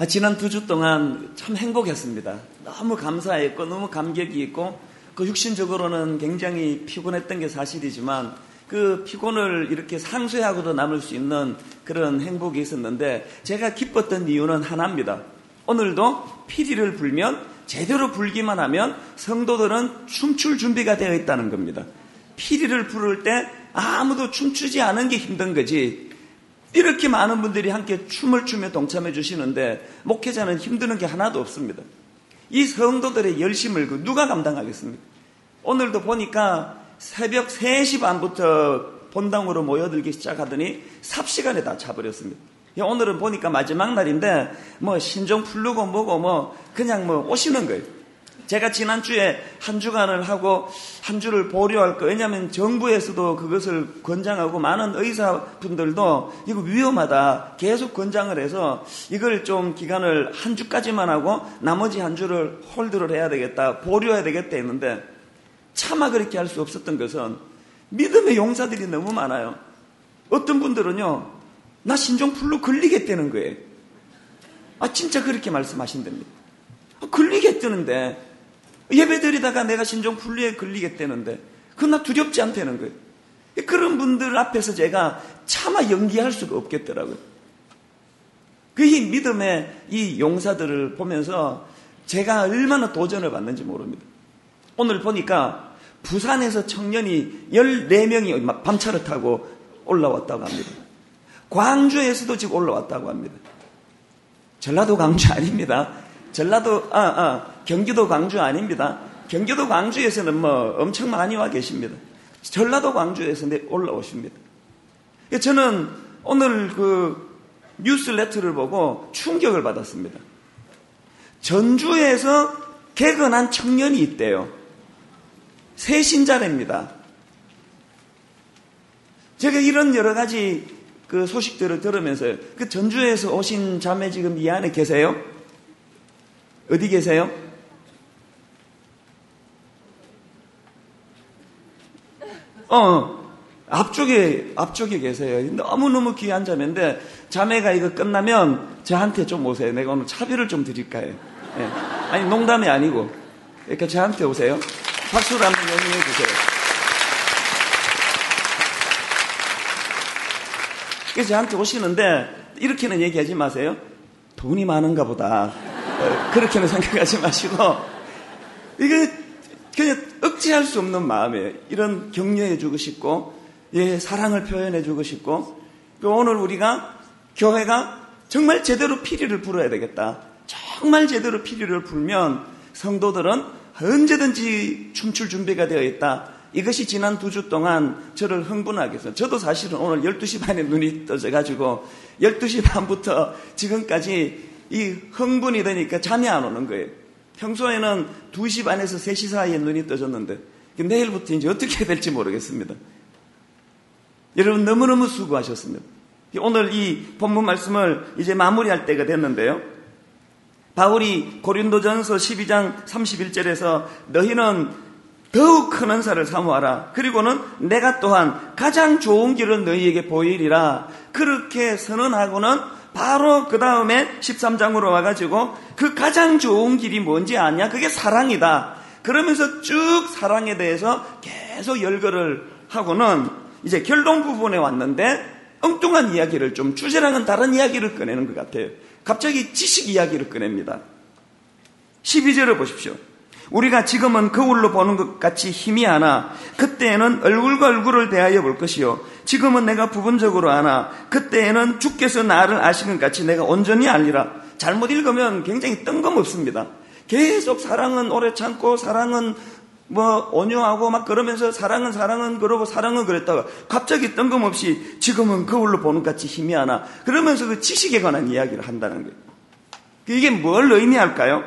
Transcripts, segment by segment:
지난 2주 동안 참 행복했습니다. 너무 감사했고 너무 감격이 있고 그 육신적으로는 굉장히 피곤했던 게 사실이지만 그 피곤을 이렇게 상쇄하고도 남을 수 있는 그런 행복이 있었는데 제가 기뻤던 이유는 하나입니다. 오늘도 피리를 불면 제대로 불기만 하면 성도들은 춤출 준비가 되어 있다는 겁니다. 피리를 부를 때 아무도 춤추지 않은 게 힘든 거지 이렇게 많은 분들이 함께 춤을 추며 동참해 주시는데 목회자는 힘드는 게 하나도 없습니다. 이 성도들의 열심을 누가 감당하겠습니까? 오늘도 보니까 새벽 3시 반부터 본당으로 모여들기 시작하더니 삽시간에 다 차버렸습니다. 오늘은 보니까 마지막 날인데 뭐 신종 풀르고 뭐고 그냥 오시는 거예요. 제가 지난주에 한 주간을 하고 한 주를 보류할 거. 왜냐하면 정부에서도 그것을 권장하고 많은 의사분들도 이거 위험하다 계속 권장을 해서 이걸 좀 기간을 한 주까지만 하고 나머지 한 주를 홀드를 해야 되겠다, 보류해야 되겠다 했는데 차마 그렇게 할 수 없었던 것은 믿음의 용사들이 너무 많아요. 어떤 분들은요, 나 신종플루 걸리겠다는 거예요. 진짜 그렇게 말씀하신답니다. 걸리겠다는데 예배드리다가 내가 신종플루에 걸리겠다는데 그건 나 두렵지 않다는 거예요. 그런 분들 앞에서 제가 차마 연기할 수가 없겠더라고요. 그 이 믿음의 이 용사들을 보면서 제가 얼마나 도전을 받는지 모릅니다. 오늘 보니까 부산에서 청년이 14명이 밤차를 타고 올라왔다고 합니다. 광주에서도 지금 올라왔다고 합니다. 전라도 광주 아닙니다. 경기도 광주 아닙니다. 경기도 광주에서는 엄청 많이 와 계십니다. 전라도 광주에서 올라오십니다. 저는 오늘 그 뉴스레터를 보고 충격을 받았습니다. 전주에서 개근한 청년이 있대요. 새신자랍니다. 제가 이런 여러 가지 그 소식들을 들으면서요. 그 전주에서 오신 자매 지금 이 안에 계세요? 어디 계세요? 앞쪽에 계세요. 너무너무 귀한 자매인데 자매가 이거 끝나면 저한테 좀 오세요. 내가 오늘 차비를 좀 드릴까 해요. 네. 아니 농담이 아니고 이렇게 저한테 오세요. 박수를 한번 연주해 주세요. 그래서 저한테 오시는데 이렇게는 얘기하지 마세요. 돈이 많은가 보다. 그렇게는 생각하지 마시고 이게 그냥 억제할 수 없는 마음이에요. 이런 격려해 주고 싶고 사랑을 표현해 주고 싶고 오늘 우리가 교회가 정말 제대로 피리를 불어야 되겠다. 정말 제대로 피리를 불면 성도들은 언제든지 춤출 준비가 되어 있다. 이것이 지난 2주 동안 저를 흥분하게 했어요. 저도 사실은 오늘 12시 반에 눈이 떠져가지고 12시 반부터 지금까지 이 흥분이 되니까 잠이 안 오는 거예요. 평소에는 2시 반에서 3시 사이에 눈이 떠졌는데 내일부터 이제 어떻게 해야 될지 모르겠습니다. 여러분 너무너무 수고하셨습니다. 오늘 이 본문 말씀을 이제 마무리할 때가 됐는데요. 바울이 고린도전서 12장 31절에서 너희는 더욱 큰 은사를 사모하라. 그리고는 내가 또한 가장 좋은 길을 너희에게 보이리라. 그렇게 선언하고는 바로 그 다음에 13장으로 와가지고 그 가장 좋은 길이 뭔지 아냐? 그게 사랑이다. 그러면서 쭉 사랑에 대해서 계속 열거를 하고는 이제 결론 부분에 왔는데 엉뚱한 이야기를 좀 주제랑은 다른 이야기를 꺼내는 것 같아요. 갑자기 지식 이야기를 꺼냅니다. 12절을 보십시오. 우리가 지금은 거울로 보는 것 같이 희미하나 그때에는 얼굴과 얼굴을 대하여 볼 것이요 지금은 내가 부분적으로 아나 그때에는 주께서 나를 아시는 같이 내가 온전히 알리라. 잘못 읽으면 굉장히 뜬금없습니다. 계속 사랑은 오래 참고 사랑은 온유하고 막 그러면서 사랑은 그러고 사랑은 그랬다가 갑자기 뜬금없이 지금은 거울로 보는 것 같이 희미하나 그러면서 그 지식에 관한 이야기를 한다는 거예요. 이게 뭘 의미할까요?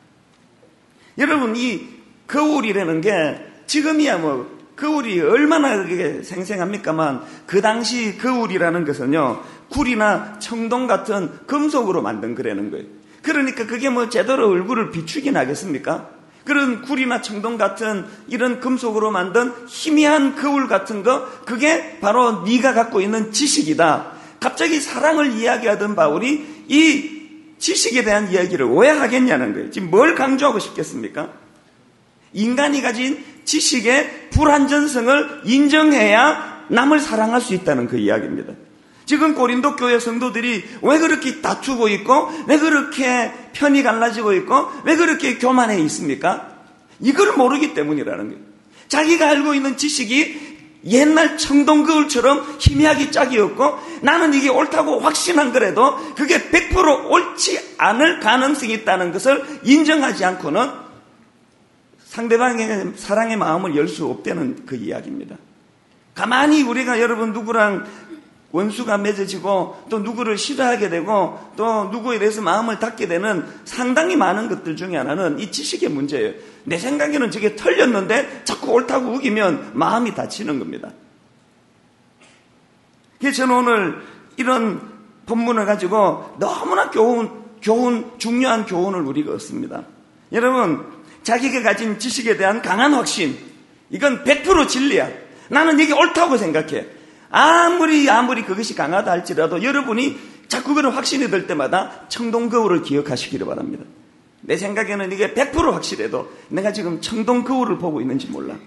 여러분 이 거울이라는 게 지금이야 거울이 얼마나 그게 생생합니까만 그 당시 거울이라는 것은요 굴이나 청동 같은 금속으로 만든 거라는 거예요. 그러니까 그게 제대로 얼굴을 비추긴 하겠습니까? 그런 굴이나 청동 같은 이런 금속으로 만든 희미한 거울 같은 거 그게 바로 네가 갖고 있는 지식이다. 갑자기 사랑을 이야기하던 바울이 이 지식에 대한 이야기를 왜 하겠냐는 거예요. 지금 뭘 강조하고 싶겠습니까? 인간이 가진 지식의 불완전성을 인정해야 남을 사랑할 수 있다는 그 이야기입니다. 지금 고린도 교회 성도들이 왜 그렇게 다투고 있고, 왜 그렇게 편이 갈라지고 있고, 왜 그렇게 교만해 있습니까? 이걸 모르기 때문이라는 거예요. 자기가 알고 있는 지식이 옛날 청동거울처럼 희미하기 짝이 없고, 나는 이게 옳다고 확신한 거라도 그게 100% 옳지 않을 가능성이 있다는 것을 인정하지 않고는 상대방의 사랑의 마음을 열 수 없다는 그 이야기입니다. 가만히 우리가 여러분 누구랑 원수가 맺어지고 또 누구를 싫어하게 되고 또 누구에 대해서 마음을 닫게 되는 상당히 많은 것들 중에 하나는 이 지식의 문제예요. 내 생각에는 저게 틀렸는데 자꾸 옳다고 우기면 마음이 다치는 겁니다. 그래서 저는 오늘 이런 본문을 가지고 너무나 중요한 교훈을 우리가 얻습니다. 여러분, 자기가 가진 지식에 대한 강한 확신, 이건 100% 진리야. 나는 이게 옳다고 생각해. 아무리 그것이 강하다 할지라도 여러분이 자꾸 그런 확신이 들 때마다 청동거울을 기억하시기를 바랍니다. 내 생각에는 이게 100% 확실해도 내가 지금 청동거울을 보고 있는지 몰라.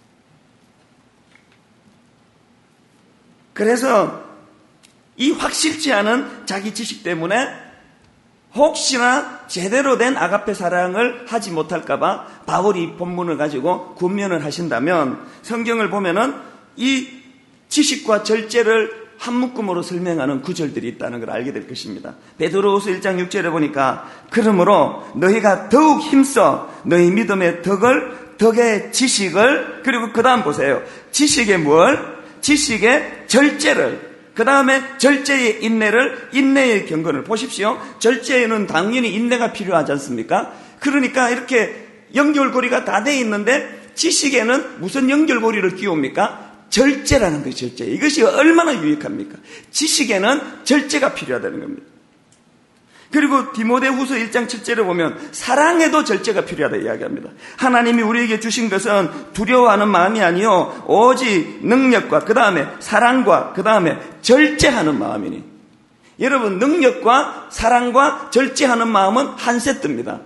그래서 이 확실치 않은 자기 지식 때문에 혹시나 제대로 된 아가페 사랑을 하지 못할까봐 바울이 본문을 가지고 군면을 하신다면 성경을 보면은 이 지식과 절제를 한 묶음으로 설명하는 구절들이 있다는 걸 알게 될 것입니다. 베드로후서 1장 6절에 보니까 그러므로 너희가 더욱 힘써 너희 믿음의 덕의 지식을, 그리고 그 다음 보세요. 지식의 뭘? 지식의 절제를, 그 다음에 절제의 인내를, 인내의 경건을 보십시오. 절제에는 당연히 인내가 필요하지 않습니까? 그러니까 이렇게 연결고리가 다 돼 있는데 지식에는 무슨 연결고리를 끼웁니까? 절제라는 거예요. 절제. 이것이 얼마나 유익합니까? 지식에는 절제가 필요하다는 겁니다. 그리고 디모데후서 1장 7절에 보면 사랑에도 절제가 필요하다 이야기합니다. 하나님이 우리에게 주신 것은 두려워하는 마음이 아니요 오직 능력과 그 다음에 사랑과 그 다음에 절제하는 마음이니. 여러분, 능력과 사랑과 절제하는 마음은 한 세트입니다.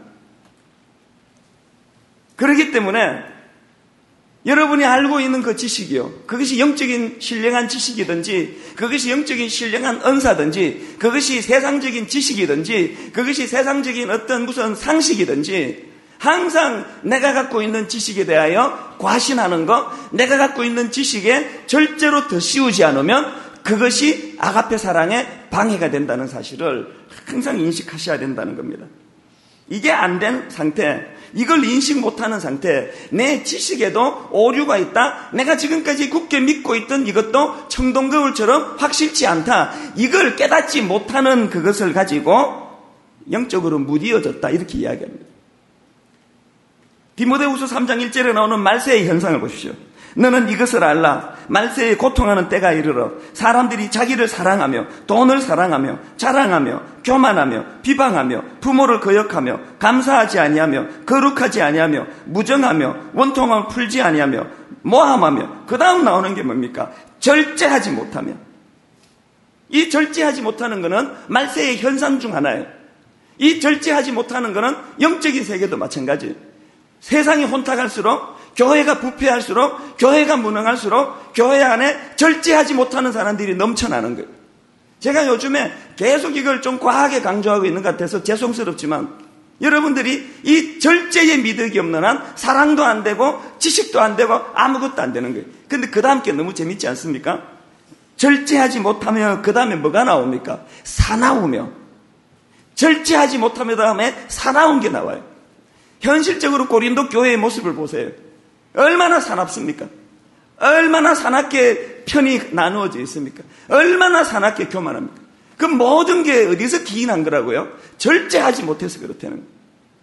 그렇기 때문에 여러분이 알고 있는 그 지식이요, 그것이 영적인 신령한 지식이든지, 그것이 영적인 신령한 은사든지, 그것이 세상적인 지식이든지, 그것이 세상적인 어떤 무슨 상식이든지, 항상 내가 갖고 있는 지식에 대하여 과신하는 것, 내가 갖고 있는 지식에 절제로 더 씌우지 않으면 그것이 아가페 사랑에 방해가 된다는 사실을 항상 인식하셔야 된다는 겁니다. 이게 안 된 상태, 이걸 인식 못하는 상태, 내 지식에도 오류가 있다, 내가 지금까지 굳게 믿고 있던 이것도 청동거울처럼 확실치 않다, 이걸 깨닫지 못하는 그것을 가지고 영적으로 무디어졌다, 이렇게 이야기합니다. 디모데후서 3장 1절에 나오는 말세의 현상을 보십시오. 너는 이것을 알라. 말세에 고통하는 때가 이르러 사람들이 자기를 사랑하며 돈을 사랑하며 자랑하며 교만하며 비방하며 부모를 거역하며 감사하지 아니하며 거룩하지 아니하며 무정하며 원통함을 풀지 아니하며 모함하며, 그 다음 나오는 게 뭡니까? 절제하지 못하며. 이 절제하지 못하는 것은 말세의 현상 중 하나예요. 이 절제하지 못하는 것은 영적인 세계도 마찬가지예요. 세상이 혼탁할수록, 교회가 부패할수록, 교회가 무능할수록 교회 안에 절제하지 못하는 사람들이 넘쳐나는 거예요. 제가 요즘에 계속 이걸 좀 과하게 강조하고 있는 것 같아서 죄송스럽지만 여러분들이 이 절제의 미덕이 없는 한 사랑도 안 되고 지식도 안 되고 아무것도 안 되는 거예요. 근데 그 다음 게 너무 재밌지 않습니까? 절제하지 못하면 그 다음에 뭐가 나옵니까? 사나우며. 절제하지 못하면 다음에 사나운 게 나와요. 현실적으로 고린도 교회의 모습을 보세요. 얼마나 사납습니까? 얼마나 사납게 편이 나누어져 있습니까? 얼마나 사납게 교만합니까? 그 모든 게 어디서 기인한 거라고요? 절제하지 못해서 그렇다는 거예요.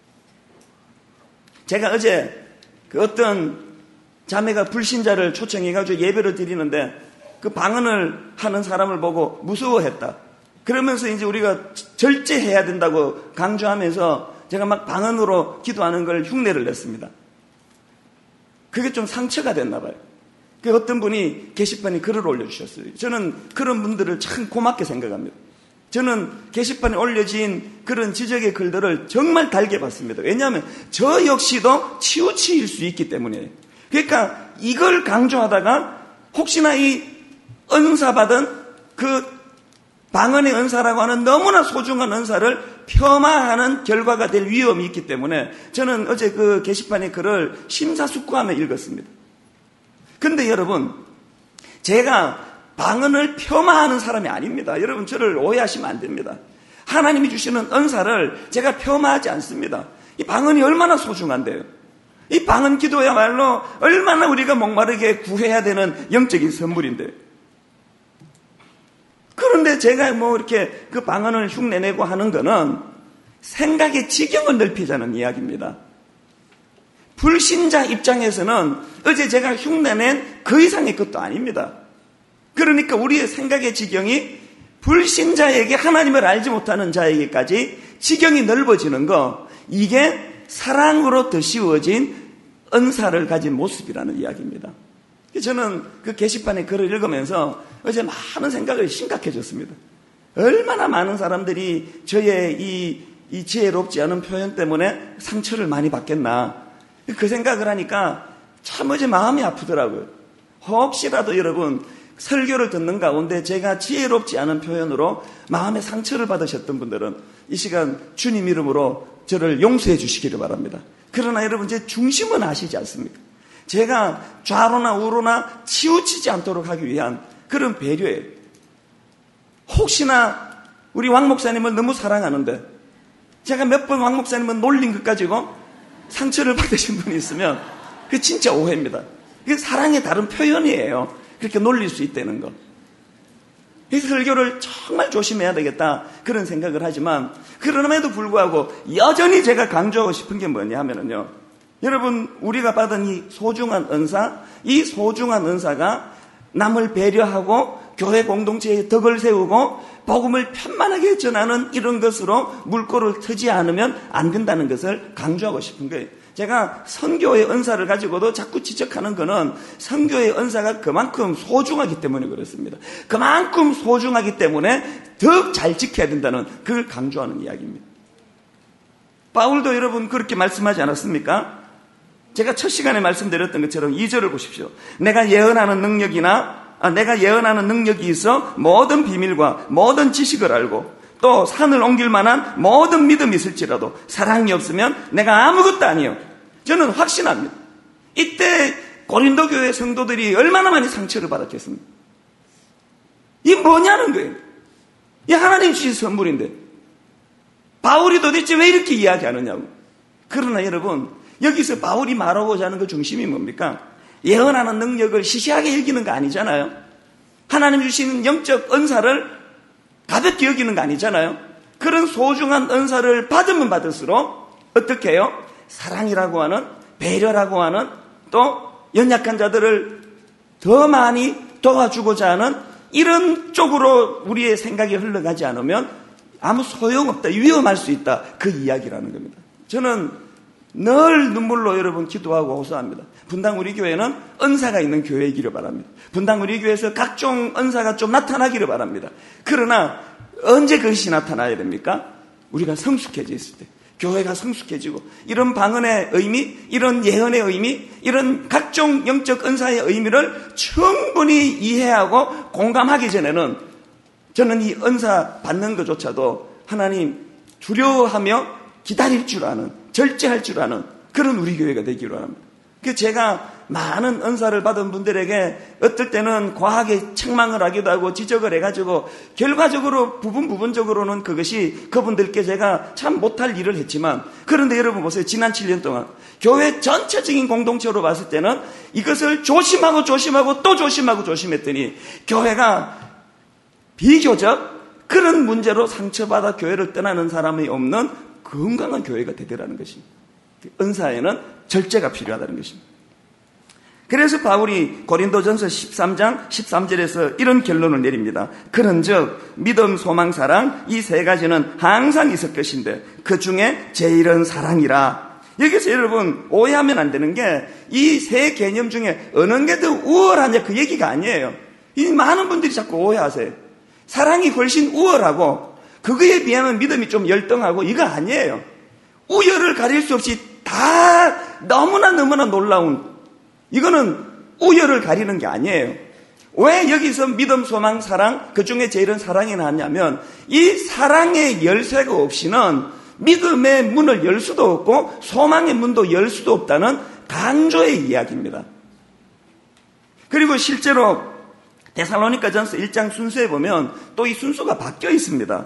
제가 어제 그 어떤 자매가 불신자를 초청해가지고 예배를 드리는데 그 방언을 하는 사람을 보고 무서워했다. 그러면서 이제 우리가 절제해야 된다고 강조하면서 제가 막 방언으로 기도하는 걸 흉내를 냈습니다. 그게 좀 상처가 됐나 봐요. 어떤 분이 게시판에 글을 올려주셨어요. 저는 그런 분들을 참 고맙게 생각합니다. 저는 게시판에 올려진 그런 지적의 글들을 정말 달게 봤습니다. 왜냐하면 저 역시도 치우치일 수 있기 때문이에요. 그러니까 이걸 강조하다가 혹시나 이 은사 받은 그 방언의 은사라고 하는 너무나 소중한 은사를 폄하하는 결과가 될 위험이 있기 때문에 저는 어제 그 게시판의 글을 심사숙고하며 읽었습니다. 근데 여러분, 제가 방언을 폄하하는 사람이 아닙니다. 여러분, 저를 오해하시면 안 됩니다. 하나님이 주시는 은사를 제가 폄하하지 않습니다. 이 방언이 얼마나 소중한데요. 이 방언 기도야말로 얼마나 우리가 목마르게 구해야 되는 영적인 선물인데요. 그런데 제가 이렇게 그 방언을 흉내내고 하는 거는 생각의 지경을 넓히자는 이야기입니다. 불신자 입장에서는 어제 제가 흉내낸 그 이상의 것도 아닙니다. 그러니까 우리의 생각의 지경이 불신자에게 하나님을 알지 못하는 자에게까지 지경이 넓어지는 거, 이게 사랑으로 드시워진 은사를 가진 모습이라는 이야기입니다. 저는 그 게시판에 글을 읽으면서 어제 많은 생각을 심각해졌습니다. 얼마나 많은 사람들이 저의 이 지혜롭지 않은 표현 때문에 상처를 많이 받겠나. 그 생각을 하니까 참 어제 마음이 아프더라고요. 혹시라도 여러분 설교를 듣는 가운데 제가 지혜롭지 않은 표현으로 마음의 상처를 받으셨던 분들은 이 시간 주님 이름으로 저를 용서해 주시기를 바랍니다. 그러나 여러분, 제 중심은 아시지 않습니까? 제가 좌로나 우로나 치우치지 않도록 하기 위한 그런 배려예요. 혹시나 우리 왕 목사님을 너무 사랑하는데 제가 몇 번 왕 목사님을 놀린 것 가지고 상처를 받으신 분이 있으면 그게 진짜 오해입니다. 그게 사랑의 다른 표현이에요. 그렇게 놀릴 수 있다는 거. 이 설교를 정말 조심해야 되겠다, 그런 생각을 하지만, 그럼에도 불구하고 여전히 제가 강조하고 싶은 게 뭐냐 하면은요, 여러분, 우리가 받은 이 소중한 은사, 이 소중한 은사가 남을 배려하고 교회 공동체에 덕을 세우고 복음을 편만하게 전하는 이런 것으로 물꼬를 트지 않으면 안 된다는 것을 강조하고 싶은 거예요. 제가 선교의 은사를 가지고도 자꾸 지적하는 거는 선교의 은사가 그만큼 소중하기 때문에 그렇습니다. 그만큼 소중하기 때문에 더 잘 지켜야 된다는, 그걸 강조하는 이야기입니다. 바울도 여러분 그렇게 말씀하지 않았습니까? 제가 첫 시간에 말씀드렸던 것처럼 2절을 보십시오. 내가 예언하는 능력이 있어 모든 비밀과 모든 지식을 알고 또 산을 옮길 만한 모든 믿음이 있을지라도 사랑이 없으면 내가 아무것도 아니요. 저는 확신합니다. 이때 고린도 교회 성도들이 얼마나 많이 상처를 받았겠습니까? 이게 뭐냐는 거예요. 이 하나님 주신 선물인데 바울이 도대체 왜 이렇게 이야기하느냐고. 그러나 여러분, 여기서 바울이 말하고자 하는 그 중심이 뭡니까? 예언하는 능력을 시시하게 여기는 거 아니잖아요. 하나님 주시는 영적 은사를 가볍게 여기는 거 아니잖아요. 그런 소중한 은사를 받으면 받을수록 어떻게 해요? 사랑이라고 하는, 배려라고 하는, 또 연약한 자들을 더 많이 도와주고자 하는 이런 쪽으로 우리의 생각이 흘러가지 않으면 아무 소용없다, 위험할 수 있다, 그 이야기라는 겁니다. 저는 늘 눈물로 여러분 기도하고 호소합니다. 분당 우리 교회는 은사가 있는 교회이기를 바랍니다. 분당 우리 교회에서 각종 은사가 좀 나타나기를 바랍니다. 그러나 언제 그것이 나타나야 됩니까? 우리가 성숙해져 있을 때, 교회가 성숙해지고 이런 방언의 의미, 이런 예언의 의미, 이런 각종 영적 은사의 의미를 충분히 이해하고 공감하기 전에는 저는 이 은사 받는 것조차도 하나님 두려워하며 기다릴 줄 아는, 절제할 줄 아는 그런 우리 교회가 되기로 합니다. 그 제가 많은 은사를 받은 분들에게 어떨 때는 과하게 책망을 하기도 하고 지적을 해가지고 결과적으로 부분적으로는 그것이 그분들께 제가 참 못할 일을 했지만, 그런데 여러분 보세요. 지난 7년 동안 교회 전체적인 공동체로 봤을 때는 이것을 조심하고 또 조심했더니 교회가 비교적 그런 문제로 상처받아 교회를 떠나는 사람이 없는 건강한 교회가 되더라는 것입니다. 은사에는 절제가 필요하다는 것입니다. 그래서 바울이 고린도전서 13장 13절에서 이런 결론을 내립니다. 그런즉 믿음, 소망, 사랑 이 세 가지는 항상 있을 것인데 그 중에 제일은 사랑이라. 여기서 여러분 오해하면 안 되는 게 이 세 개념 중에 어느 게 더 우월하냐 그 얘기가 아니에요. 이 많은 분들이 자꾸 오해하세요. 사랑이 훨씬 우월하고 그거에 비하면 믿음이 좀 열등하고 이거 아니에요. 우열을 가릴 수 없이 다 너무나 놀라운, 이거는 우열을 가리는 게 아니에요. 왜 여기서 믿음, 소망, 사랑, 그 중에 제일은 사랑이 나왔냐면, 이 사랑의 열쇠가 없이는 믿음의 문을 열 수도 없고 소망의 문도 열 수도 없다는 강조의 이야기입니다. 그리고 실제로 데살로니가전서 1장 순서에 보면 또 이 순서가 바뀌어 있습니다.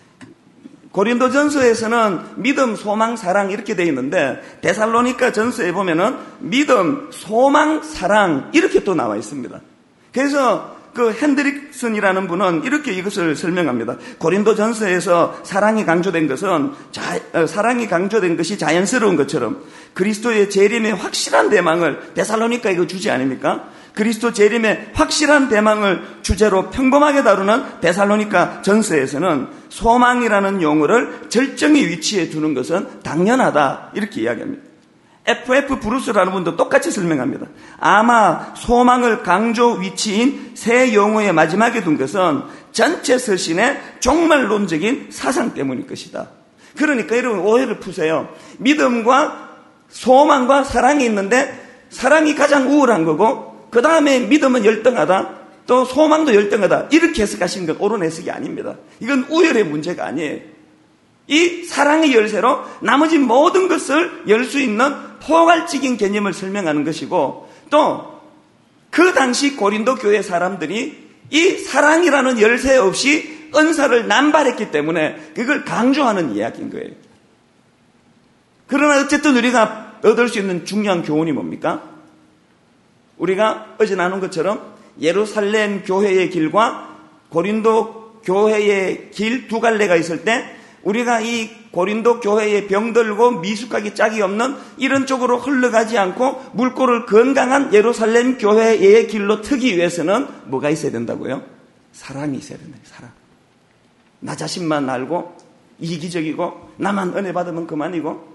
고린도전서에서는 믿음, 소망, 사랑 이렇게 되어 있는데 데살로니가전서에 보면은 믿음, 소망, 사랑 이렇게 또 나와 있습니다. 그래서 그 핸드릭슨이라는 분은 이렇게 이것을 설명합니다. 고린도전서에서 사랑이 강조된 것은 사랑이 강조된 것이 자연스러운 것처럼 그리스도의 재림의 확실한 대망을 데살로니가에 이거 주지 아닙니까? 그리스도 재림의 확실한 대망을 주제로 평범하게 다루는 데살로니가 전서에서는 소망이라는 용어를 절정의 위치에 두는 것은 당연하다 이렇게 이야기합니다. F.F. 브루스라는 분도 똑같이 설명합니다. 아마 소망을 강조 위치인 새 용어의 마지막에 둔 것은 전체 서신의 종말론적인 사상 때문일 것이다. 그러니까 여러분 오해를 푸세요. 믿음과 소망과 사랑이 있는데 사랑이 가장 우월한 거고 그 다음에 믿음은 열등하다, 또 소망도 열등하다 이렇게 해석하시는 건 옳은 해석이 아닙니다. 이건 우열의 문제가 아니에요. 이 사랑의 열쇠로 나머지 모든 것을 열 수 있는 포괄적인 개념을 설명하는 것이고, 또 그 당시 고린도 교회 사람들이 이 사랑이라는 열쇠 없이 은사를 남발했기 때문에 그걸 강조하는 이야기인 거예요. 그러나 어쨌든 우리가 얻을 수 있는 중요한 교훈이 뭡니까? 우리가 어제 나눈 것처럼 예루살렘 교회의 길과 고린도 교회의 길 두 갈래가 있을 때 우리가 이 고린도 교회의 병들고 미숙하기 짝이 없는 이런 쪽으로 흘러가지 않고 물꼬를 건강한 예루살렘 교회의 길로 트기 위해서는 뭐가 있어야 된다고요? 사랑이 있어야 된다고요. 사랑. 나 자신만 알고 이기적이고 나만 은혜 받으면 그만이고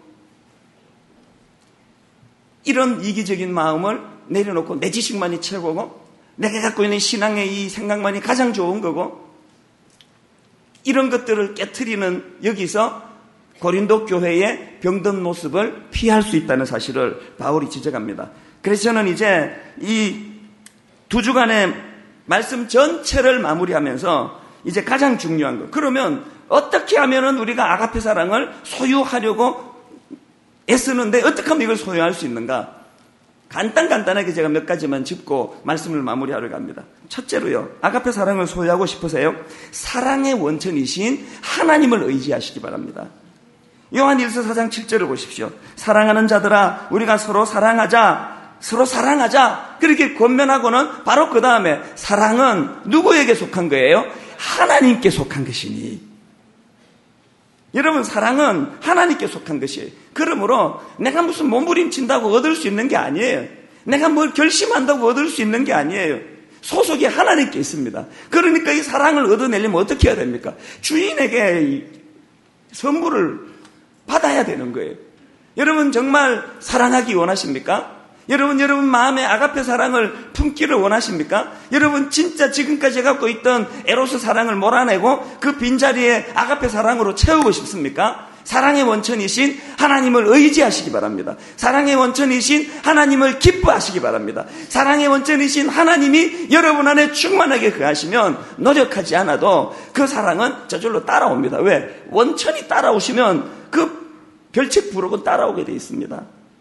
이런 이기적인 마음을 내려놓고 내 지식만이 최고고 내가 갖고 있는 신앙의 이 생각만이 가장 좋은 거고 이런 것들을 깨트리는 여기서 고린도 교회의 병든 모습을 피할 수 있다는 사실을 바울이 지적합니다. 그래서 저는 이제 이 두 주간의 말씀 전체를 마무리하면서 이제 가장 중요한 거, 그러면 어떻게 하면은 우리가 아가페 사랑을 소유하려고 애쓰는데 어떻게 하면 이걸 소유할 수 있는가? 간단하게 제가 몇 가지만 짚고 말씀을 마무리하려고 합니다. 첫째로요, 아가페 사랑을 소유하고 싶으세요? 사랑의 원천이신 하나님을 의지하시기 바랍니다. 요한일서 4장 7절을 보십시오. 사랑하는 자들아 우리가 서로 사랑하자 그렇게 권면하고는 바로 그 다음에 사랑은 누구에게 속한 거예요? 하나님께 속한 것이니. 여러분, 사랑은 하나님께 속한 것이에요. 그러므로 내가 무슨 몸부림친다고 얻을 수 있는 게 아니에요. 내가 뭘 결심한다고 얻을 수 있는 게 아니에요. 소속이 하나님께 있습니다. 그러니까 이 사랑을 얻어내려면 어떻게 해야 됩니까? 주인에게 이 선물을 받아야 되는 거예요. 여러분 정말 사랑하기 원하십니까? 여러분 마음에 아가페 사랑을 품기를 원하십니까? 여러분 진짜 지금까지 갖고 있던 에로스 사랑을 몰아내고 그 빈자리에 아가페 사랑으로 채우고 싶습니까? 사랑의 원천이신 하나님을 의지하시기 바랍니다. 사랑의 원천이신 하나님을 기뻐하시기 바랍니다. 사랑의 원천이신 하나님이 여러분 안에 충만하게 거하시면 노력하지 않아도 그 사랑은 저절로 따라옵니다. 왜? 원천이 따라오시면 그 별책 부록은 따라오게 되어 있습니다.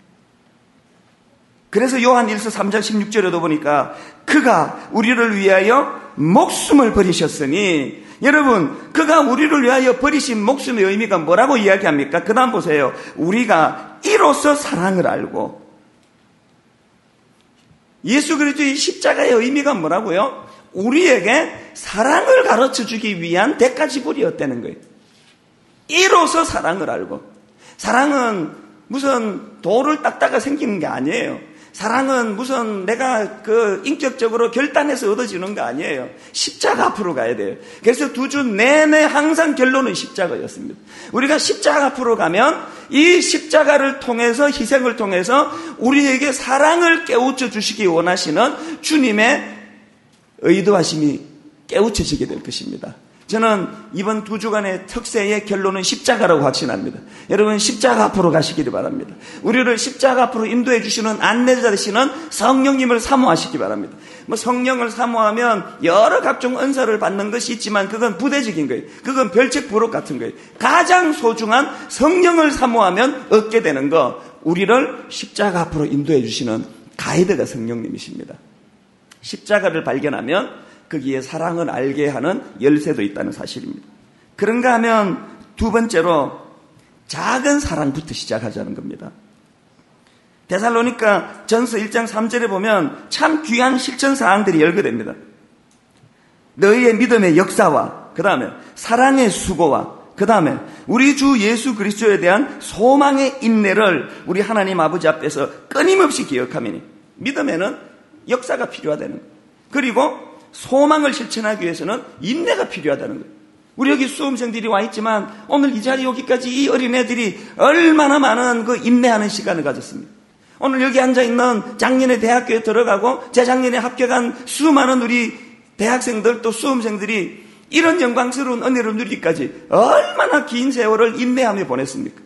그래서 요한일서 3장 16절에도 보니까 그가 우리를 위하여 목숨을 버리셨으니, 여러분 그가 우리를 위하여 버리신 목숨의 의미가 뭐라고 이야기합니까? 그 다음 보세요. 우리가 이로써 사랑을 알고. 예수 그리스도의 십자가의 의미가 뭐라고요? 우리에게 사랑을 가르쳐주기 위한 대가 지불이었다는 거예요. 이로써 사랑을 알고. 사랑은 무슨 돌을 닦다가 생기는 게 아니에요. 사랑은 무슨 내가 인격적으로 결단해서 얻어지는 거 아니에요. 십자가 앞으로 가야 돼요. 그래서 두 주 내내 항상 결론은 십자가였습니다. 우리가 십자가 앞으로 가면 이 십자가를 통해서, 희생을 통해서 우리에게 사랑을 깨우쳐 주시기 원하시는 주님의 의도하심이 깨우쳐지게 될 것입니다. 저는 이번 2주간의 특세의 결론은 십자가라고 확신합니다. 여러분 십자가 앞으로 가시기를 바랍니다. 우리를 십자가 앞으로 인도해 주시는 안내자 되시는 성령님을 사모하시기 바랍니다. 성령을 사모하면 여러 각종 은사를 받는 것이 있지만 그건 부대적인 거예요. 그건 별책 부록 같은 거예요. 가장 소중한 성령을 사모하면 얻게 되는 거, 우리를 십자가 앞으로 인도해 주시는 가이드가 성령님이십니다. 십자가를 발견하면 거기에 사랑을 알게 하는 열쇠도 있다는 사실입니다. 그런가 하면 두 번째로 작은 사랑부터 시작하자는 겁니다. 데살로니가 전서 1장 3절에 보면 참 귀한 실천 사항들이 열거됩니다. 너희의 믿음의 역사와 그 다음에 사랑의 수고와 그 다음에 우리 주 예수 그리스도에 대한 소망의 인내를 우리 하나님 아버지 앞에서 끊임없이 기억하면 믿음에는 역사가 필요하다는 거예요. 그리고 소망을 실천하기 위해서는 인내가 필요하다는 거예요. 우리 여기 수험생들이 와 있지만 오늘 이 자리 오기까지 이 어린애들이 얼마나 많은 그 인내하는 시간을 가졌습니다. 오늘 여기 앉아있는 작년에 대학교에 들어가고 재작년에 합격한 수많은 우리 대학생들 또 수험생들이 이런 영광스러운 은혜를 누리기까지 얼마나 긴 세월을 인내하며 보냈습니까?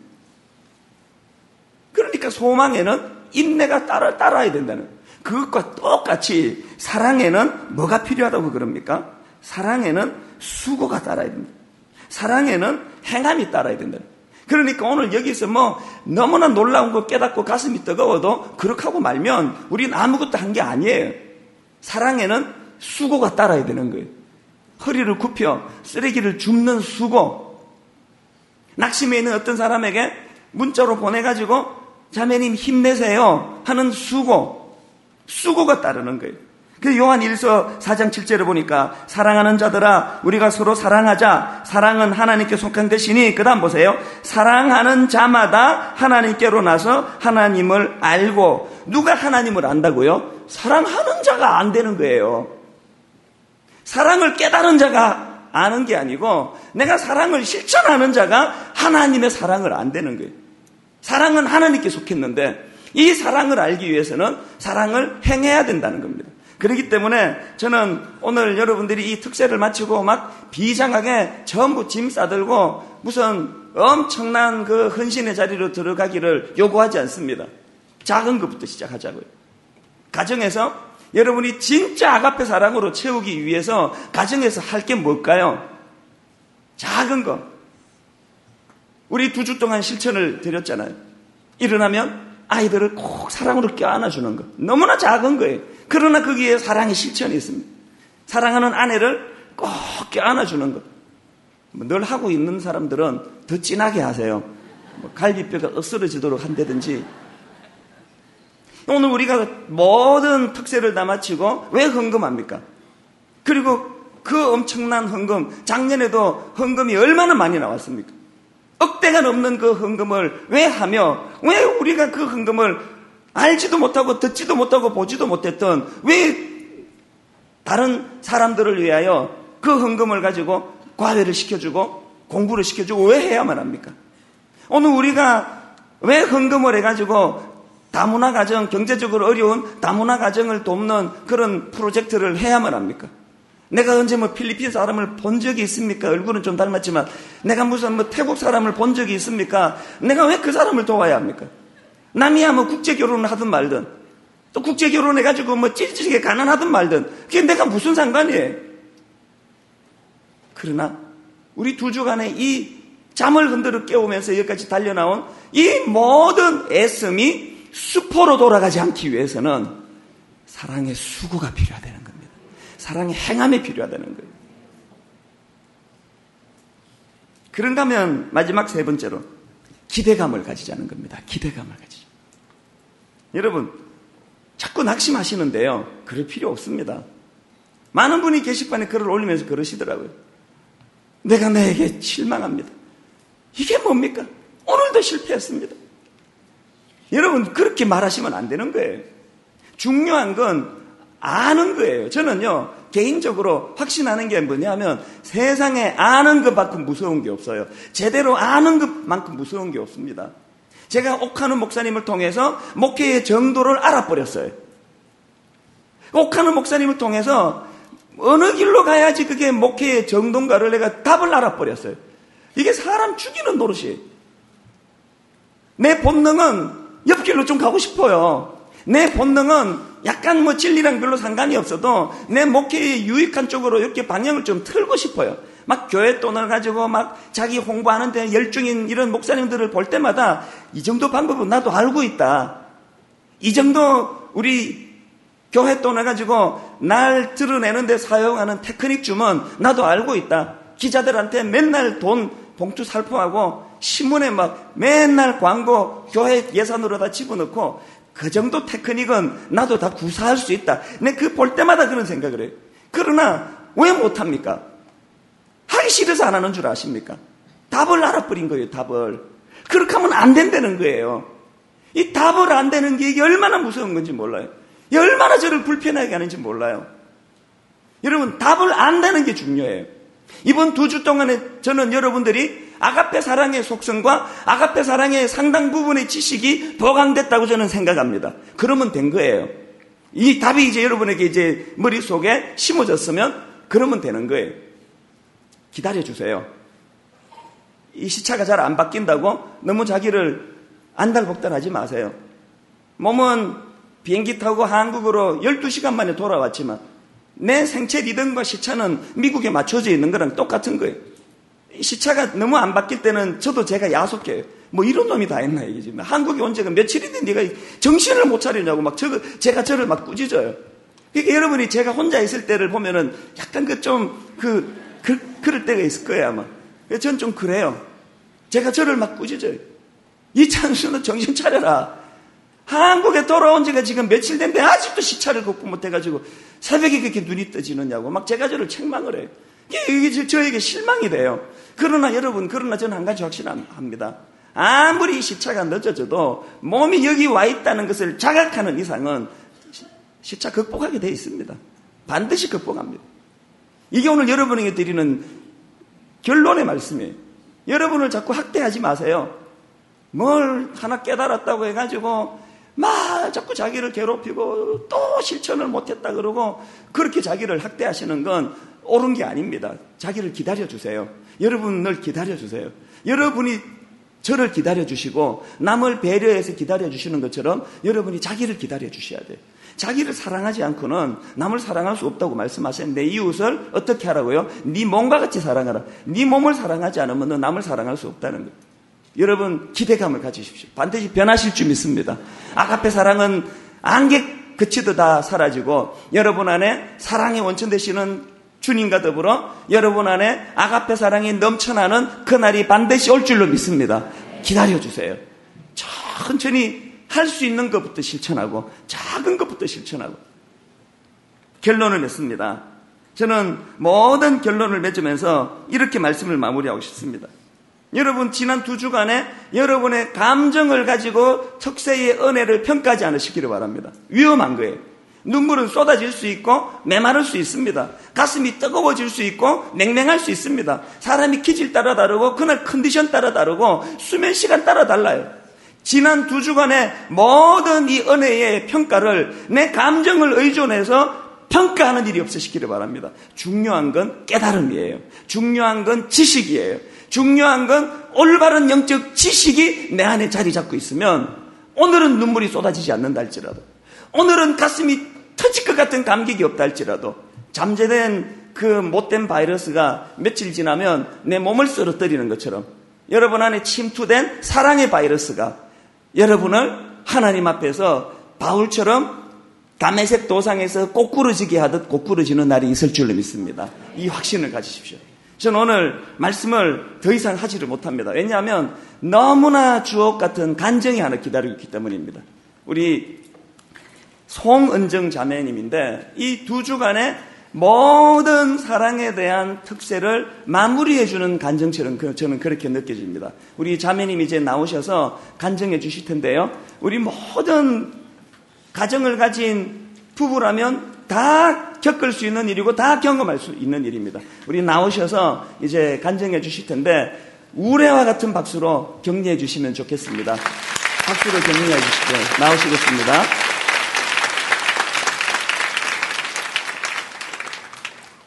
그러니까 소망에는 인내가 따라야 된다는 거예요. 그것과 똑같이 사랑에는 뭐가 필요하다고 그럽니까? 사랑에는 수고가 따라야 된다. 사랑에는 행함이 따라야 된다. 그러니까 오늘 여기서 너무나 놀라운 거 깨닫고 가슴이 뜨거워도 그렇게 하고 말면 우리는 아무것도 한 게 아니에요. 사랑에는 수고가 따라야 되는 거예요. 허리를 굽혀 쓰레기를 줍는 수고. 낙심해 있는 어떤 사람에게 문자로 보내가지고 자매님 힘내세요 하는 수고가 따르는 거예요. 그 요한 1서 4장 7절에 보니까 사랑하는 자들아 우리가 서로 사랑하자. 사랑은 하나님께 속한 것이니 그 다음 보세요. 사랑하는 자마다 하나님께로 나서 하나님을 알고. 누가 하나님을 안다고요? 사랑하는 자가 안 되는 거예요. 사랑을 깨달은 자가 아는 게 아니고 내가 사랑을 실천하는 자가 하나님의 사랑을 안 되는 거예요. 사랑은 하나님께 속했는데 이 사랑을 알기 위해서는 사랑을 행해야 된다는 겁니다. 그렇기 때문에 저는 오늘 여러분들이 이 특세를 마치고 막 비장하게 전부 짐 싸들고 무슨 엄청난 그 헌신의 자리로 들어가기를 요구하지 않습니다. 작은 것부터 시작하자고요. 가정에서 여러분이 진짜 아가페 사랑으로 채우기 위해서 가정에서 할 게 뭘까요? 작은 거. 우리 2주 동안 실천을 드렸잖아요. 일어나면 아이들을 꼭 사랑으로 껴안아주는 것. 너무나 작은 거예요. 그러나 거기에 사랑의 실천이 있습니다. 사랑하는 아내를 꼭 껴안아주는 것. 늘 하고 있는 사람들은 더 진하게 하세요. 갈비뼈가 으스러지도록 한다든지. 오늘 우리가 모든 특세를 다 마치고 왜 헌금합니까? 그리고 그 엄청난 헌금, 작년에도 헌금이 얼마나 많이 나왔습니까? 억대가 넘는 그 헌금을 왜 하며 왜 우리가 그 헌금을 알지도 못하고 듣지도 못하고 보지도 못했던 왜 다른 사람들을 위하여 그 헌금을 가지고 과외를 시켜주고 공부를 시켜주고 왜 해야만 합니까? 오늘 우리가 왜 헌금을 해가지고 다문화 가정, 경제적으로 어려운 다문화 가정을 돕는 그런 프로젝트를 해야만 합니까? 내가 언제 필리핀 사람을 본 적이 있습니까? 얼굴은 좀 닮았지만 내가 무슨 태국 사람을 본 적이 있습니까? 내가 왜 그 사람을 도와야 합니까? 남이야 국제결혼을 하든 말든 또 국제결혼해가지고 찌질하게 가난하든 말든 그게 내가 무슨 상관이에요? 그러나 우리 2주간의 이 잠을 흔들어 깨우면서 여기까지 달려나온 이 모든 애씀이 수포로 돌아가지 않기 위해서는 사랑의 수고가 필요하다는 겁니다. 사랑의 행함이 필요하다는 거예요. 그런가 하면 마지막 세 번째로 기대감을 가지자는 겁니다. 기대감을 가지자. 여러분 자꾸 낙심하시는데요. 그럴 필요 없습니다. 많은 분이 게시판에 글을 올리면서 그러시더라고요. 내가 나에게 실망합니다. 이게 뭡니까? 오늘도 실패했습니다. 여러분 그렇게 말하시면 안 되는 거예요. 중요한 건 아는 거예요. 저는요 개인적으로 확신하는 게 뭐냐면 세상에 아는 것만큼 무서운 게 없어요. 제대로 아는 것만큼 무서운 게 없습니다. 제가 옥하는 목사님을 통해서 목회의 정도를 알아버렸어요. 옥하는 목사님을 통해서 어느 길로 가야지 그게 목회의 정도인가를 내가 답을 알아버렸어요. 이게 사람 죽이는 노릇이에요. 내 본능은 옆길로 좀 가고 싶어요. 내 본능은 약간 뭐 진리랑 별로 상관이 없어도 내 목회에 유익한 쪽으로 이렇게 방향을 좀 틀고 싶어요. 막 교회 돈을 가지고 막 자기 홍보하는데 열중인 이런 목사님들을 볼 때마다 이 정도 방법은 나도 알고 있다. 이 정도 우리 교회 돈을 가지고 날 드러내는데 사용하는 테크닉 줌은 나도 알고 있다. 기자들한테 맨날 돈 봉투 살포하고 신문에 막 맨날 광고 교회 예산으로 다 집어넣고 그 정도 테크닉은 나도 다 구사할 수 있다. 내 그 볼 때마다 그런 생각을 해요. 그러나 왜 못합니까? 하기 싫어서 안 하는 줄 아십니까? 답을 알아버린 거예요. 답을. 그렇게 하면 안 된다는 거예요. 이 답을 안 되는 게 이게 얼마나 무서운 건지 몰라요. 얼마나 저를 불편하게 하는지 몰라요. 여러분, 답을 안다는 게 중요해요. 이번 2주 동안에 저는 여러분들이 아가페 사랑의 속성과 아가페 사랑의 상당 부분의 지식이 보강됐다고 저는 생각합니다. 그러면 된 거예요. 이 답이 이제 여러분에게 이제 머릿속에 심어졌으면 그러면 되는 거예요. 기다려주세요. 이 시차가 잘 안 바뀐다고 너무 자기를 안달복달하지 마세요. 몸은 비행기 타고 한국으로 12시간 만에 돌아왔지만 내 생체 리듬과 시차는 미국에 맞춰져 있는 거랑 똑같은 거예요. 시차가 너무 안 바뀔 때는 저도 제가 야속해요. 뭐 이런 놈이 다 했나 이게 지금. 한국에 온 지가 며칠인데 네가 정신을 못 차리냐고 막 제가 저를 막 꾸짖어요. 그러니까 여러분이 제가 혼자 있을 때를 보면은 약간 그럴 때가 있을 거예요 아마. 전 좀 그래요. 제가 저를 막 꾸짖어요. 이찬수는 정신 차려라. 한국에 돌아온 지가 지금 며칠 됐는데 아직도 시차를 걷고 못해가지고 새벽에 그렇게 눈이 떠지느냐고 막 제가 저를 책망을 해요. 이게 저에게 실망이 돼요. 그러나 저는 한 가지 확신합니다. 아무리 시차가 늦어져도 몸이 여기 와 있다는 것을 자각하는 이상은 시차 극복하게 되어 있습니다. 반드시 극복합니다. 이게 오늘 여러분에게 드리는 결론의 말씀이에요. 여러분을 자꾸 학대하지 마세요. 뭘 하나 깨달았다고 해가지고 막 자꾸 자기를 괴롭히고 또 실천을 못했다 그러고 그렇게 자기를 학대하시는 건 옳은 게 아닙니다. 자기를 기다려주세요. 여러분을 기다려주세요. 여러분이 저를 기다려주시고 남을 배려해서 기다려주시는 것처럼 여러분이 자기를 기다려주셔야 돼요. 자기를 사랑하지 않고는 남을 사랑할 수 없다고 말씀하세요. 내 이웃을 어떻게 하라고요? 네 몸과 같이 사랑하라. 네 몸을 사랑하지 않으면 너 남을 사랑할 수 없다는 거예요. 여러분 기대감을 가지십시오. 반드시 변하실 줄 믿습니다. 아가페 사랑은 안개 그치도 다 사라지고 여러분 안에 사랑의 원천 되시는 주님과 더불어 여러분 안에 아가페 사랑이 넘쳐나는 그날이 반드시 올 줄로 믿습니다. 기다려주세요. 천천히 할 수 있는 것부터 실천하고 작은 것부터 실천하고 결론을 냈습니다. 저는 모든 결론을 맺으면서 이렇게 말씀을 마무리하고 싶습니다. 여러분 지난 2주간에 여러분의 감정을 가지고 특세의 은혜를 평가하지 않으시기를 바랍니다. 위험한 거예요. 눈물은 쏟아질 수 있고 메마를 수 있습니다. 가슴이 뜨거워질 수 있고 냉랭할 수 있습니다. 사람이 기질 따라 다르고 그날 컨디션 따라 다르고 수면 시간 따라 달라요. 지난 2주간의 모든 이 은혜의 평가를 내 감정을 의존해서 평가하는 일이 없으시기를 바랍니다. 중요한 건 깨달음이에요. 중요한 건 지식이에요. 중요한 건 올바른 영적 지식이 내 안에 자리 잡고 있으면 오늘은 눈물이 쏟아지지 않는다 할지라도 오늘은 가슴이 터질 것 같은 감격이 없다 할지라도 잠재된 그 못된 바이러스가 며칠 지나면 내 몸을 쓰러뜨리는 것처럼 여러분 안에 침투된 사랑의 바이러스가 여러분을 하나님 앞에서 바울처럼 다메섹 도상에서 꼬꾸러지게 하듯 꼬꾸러지는 날이 있을 줄로 믿습니다. 이 확신을 가지십시오. 저는 오늘 말씀을 더 이상 하지를 못합니다. 왜냐하면 너무나 주옥 같은 간증이 하나 기다리고 있기 때문입니다. 우리 송은정 자매님인데 이 2주간의 모든 사랑에 대한 특세를 마무리해주는 간증처럼 저는 그렇게 느껴집니다. 우리 자매님이 이제 나오셔서 간증해 주실 텐데요. 우리 모든 가정을 가진 부부라면 다 겪을 수 있는 일이고 다 경험할 수 있는 일입니다. 우리 나오셔서 이제 간증해 주실 텐데 우레와 같은 박수로 격려해 주시면 좋겠습니다. 박수로 격려해 주시고 나오시겠습니다.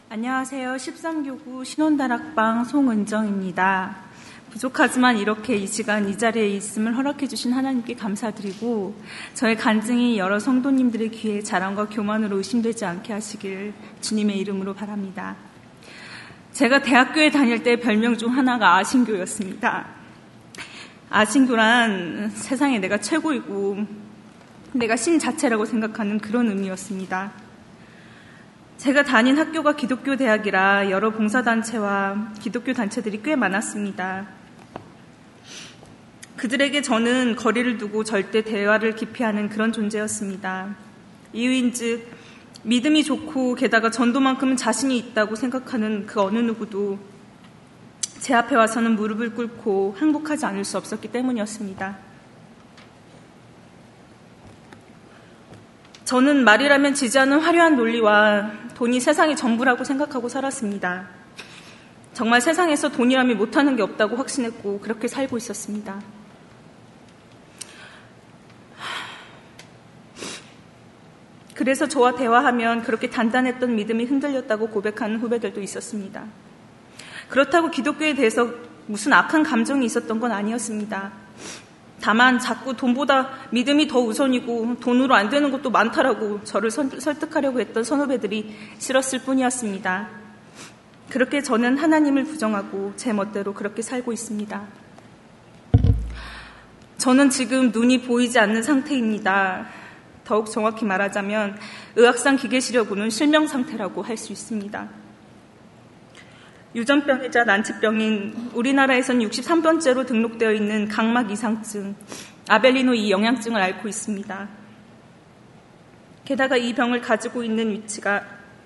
안녕하세요. 13교구 신혼다락방 송은정입니다. 부족하지만 이렇게 이 시간 이 자리에 있음을 허락해 주신 하나님께 감사드리고 저의 간증이 여러 성도님들의 귀에 자랑과 교만으로 의심되지 않게 하시길 주님의 이름으로 바랍니다. 제가 대학교에 다닐 때 별명 중 하나가 아신교였습니다. 아신교란 세상에 내가 최고이고 내가 신 자체라고 생각하는 그런 의미였습니다. 제가 다닌 학교가 기독교 대학이라 여러 봉사단체와 기독교 단체들이 꽤 많았습니다. 그들에게 저는 거리를 두고 절대 대화를 기피하는 그런 존재였습니다. 이유인즉 믿음이 좋고 게다가 전도만큼은 자신이 있다고 생각하는 그 어느 누구도 제 앞에 와서는 무릎을 꿇고 항복하지 않을 수 없었기 때문이었습니다. 저는 말이라면 지지 않는 화려한 논리와 돈이 세상의 전부라고 생각하고 살았습니다. 정말 세상에서 돈이라면 못하는 게 없다고 확신했고 그렇게 살고 있었습니다. 그래서 저와 대화하면 그렇게 단단했던 믿음이 흔들렸다고 고백하는 후배들도 있었습니다. 그렇다고 기독교에 대해서 무슨 악한 감정이 있었던 건 아니었습니다. 다만 자꾸 돈보다 믿음이 더 우선이고 돈으로 안 되는 것도 많다라고 저를 설득하려고 했던 선후배들이 싫었을 뿐이었습니다. 그렇게 저는 하나님을 부정하고 제 멋대로 그렇게 살고 있습니다. 저는 지금 눈이 보이지 않는 상태입니다. 더욱 정확히 말하자면 의학상 기계시력으로는 실명 상태라고 할 수 있습니다. 유전병이자 난치병인 우리나라에선 63번째로 등록되어 있는 각막 이상증, 아벨리노 2 영양증을 앓고 있습니다. 게다가 이 병을 가지고 있는 위치가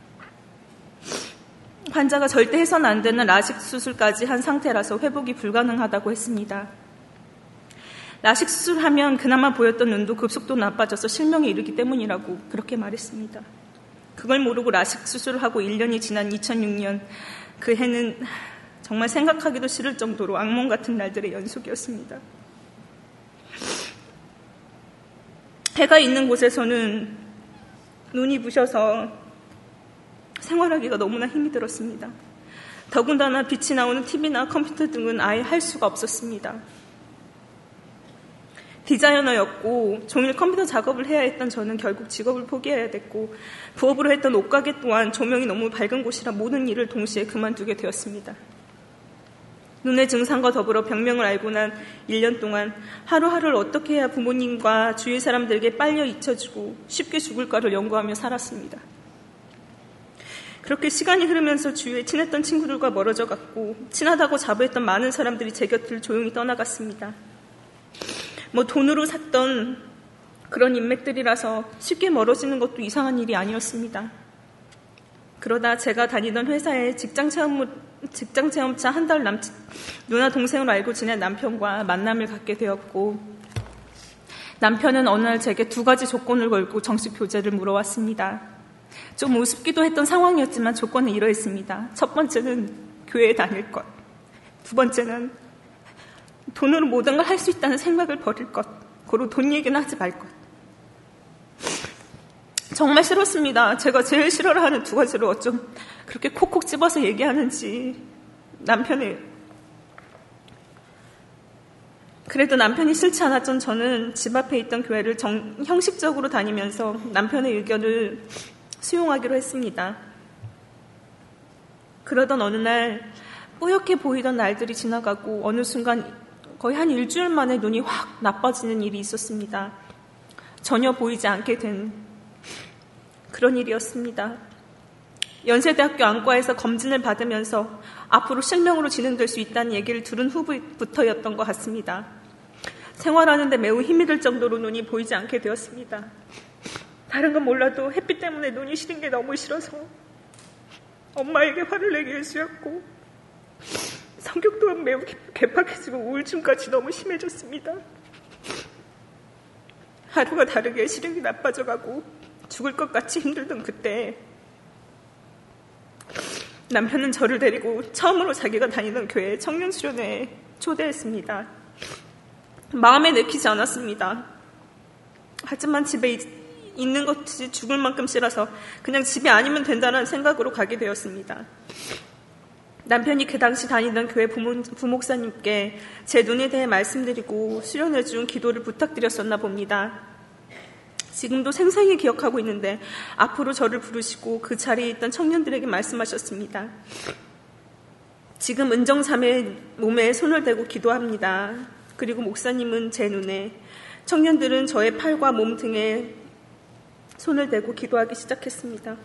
환자가 절대 해서는 안 되는 라식 수술까지 한 상태라서 회복이 불가능하다고 했습니다. 라식 수술하면 그나마 보였던 눈도 급속도로 나빠져서 실명에 이르기 때문이라고 그렇게 말했습니다. 그걸 모르고 라식 수술을 하고 1년이 지난 2006년 그 해는 정말 생각하기도 싫을 정도로 악몽 같은 날들의 연속이었습니다. 해가 있는 곳에서는 눈이 부셔서 생활하기가 너무나 힘이 들었습니다. 더군다나 빛이 나오는 TV나 컴퓨터 등은 아예 할 수가 없었습니다. 디자이너였고 종일 컴퓨터 작업을 해야 했던 저는 결국 직업을 포기해야 됐고 부업으로 했던 옷가게 또한 조명이 너무 밝은 곳이라 모든 일을 동시에 그만두게 되었습니다. 눈의 증상과 더불어 병명을 알고 난 1년 동안 하루하루를 어떻게 해야 부모님과 주위 사람들에게 빨려 잊혀지고 쉽게 죽을까를 연구하며 살았습니다. 그렇게 시간이 흐르면서 주위에 친했던 친구들과 멀어져 갔고 친하다고 자부했던 많은 사람들이 제 곁을 조용히 떠나갔습니다. 돈으로 샀던 그런 인맥들이라서 쉽게 멀어지는 것도 이상한 일이 아니었습니다. 그러다 제가 다니던 회사에 직장 체험차 한 달 남친 누나 동생으로 알고 지낸 남편과 만남을 갖게 되었고 남편은 어느 날 제게 2가지 조건을 걸고 정식 교제를 물어왔습니다. 좀 우습기도 했던 상황이었지만 조건은 이러했습니다. 첫 번째는 교회에 다닐 것, 두 번째는 돈으로 모든 걸 할 수 있다는 생각을 버릴 것, 고로 돈 얘기는 하지 말 것. 정말 싫었습니다. 제가 제일 싫어하는 2가지를 어쩜 그렇게 콕콕 집어서 얘기하는지. 그래도 남편이 싫지 않았던 저는 집 앞에 있던 교회를 형식적으로 다니면서 남편의 의견을 수용하기로 했습니다. 그러던 어느 날 뿌옇게 보이던 날들이 지나가고 어느 순간 거의 한 일주일 만에 눈이 확 나빠지는 일이 있었습니다. 전혀 보이지 않게 된 그런 일이었습니다. 연세대학교 안과에서 검진을 받으면서 앞으로 실명으로 진행될 수 있다는 얘기를 들은 후부터였던 것 같습니다. 생활하는데 매우 힘이 들 정도로 눈이 보이지 않게 되었습니다. 다른 건 몰라도 햇빛 때문에 눈이 시린 게 너무 싫어서 엄마에게 화를 내기 일쑤였고 성격 또한 매우 괴팍해지고 우울증까지 너무 심해졌습니다. 하루가 다르게 시력이 나빠져가고 죽을 것 같이 힘들던 그때 남편은 저를 데리고 처음으로 자기가 다니던 교회 청년수련회에 초대했습니다. 마음에 내키지 않았습니다. 하지만 집에 있는 것이 죽을 만큼 싫어서 그냥 집이 아니면 된다는 생각으로 가게 되었습니다. 남편이 그 당시 다니던 교회 부목사님께 제 눈에 대해 말씀드리고 수련해준 기도를 부탁드렸었나 봅니다. 지금도 생생히 기억하고 있는데 앞으로 저를 부르시고 그 자리에 있던 청년들에게 말씀하셨습니다. 지금 은정자매 몸에 손을 대고 기도합니다. 그리고 목사님은 제 눈에, 청년들은 저의 팔과 몸 등에 손을 대고 기도하기 시작했습니다.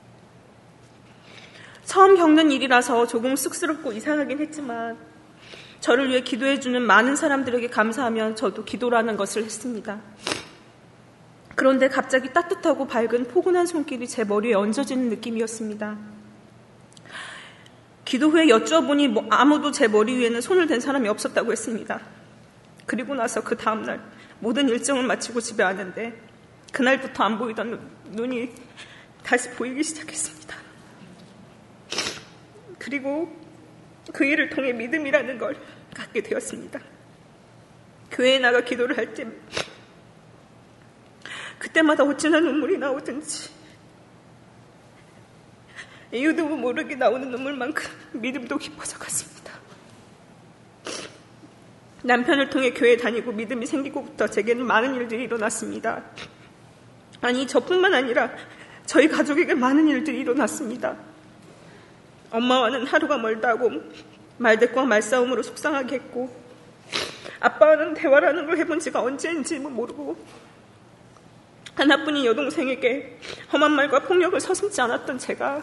처음 겪는 일이라서 조금 쑥스럽고 이상하긴 했지만 저를 위해 기도해주는 많은 사람들에게 감사하며 저도 기도라는 것을 했습니다. 그런데 갑자기 따뜻하고 밝은 포근한 손길이 제 머리에 얹어지는 느낌이었습니다. 기도 후에 여쭈어보니 아무도 제 머리 위에는 손을 댄 사람이 없었다고 했습니다. 그리고 나서 그 다음날 모든 일정을 마치고 집에 왔는데 그날부터 안 보이던 눈이 다시 보이기 시작했습니다. 그리고 그 일을 통해 믿음이라는 걸 갖게 되었습니다. 교회에 나가 기도를 할 때 그때마다 어찌나 눈물이 나오든지 이유도 모르게 나오는 눈물만큼 믿음도 깊어져 갔습니다. 남편을 통해 교회에 다니고 믿음이 생기고부터 제게는 많은 일들이 일어났습니다. 아니, 저뿐만 아니라 저희 가족에게 많은 일들이 일어났습니다. 엄마와는 하루가 멀다고 말대꾸와 말싸움으로 속상하게 했고, 아빠와는 대화라는 걸 해본 지가 언제인지 모르고, 하나뿐인 여동생에게 험한 말과 폭력을 서슴지 않았던 제가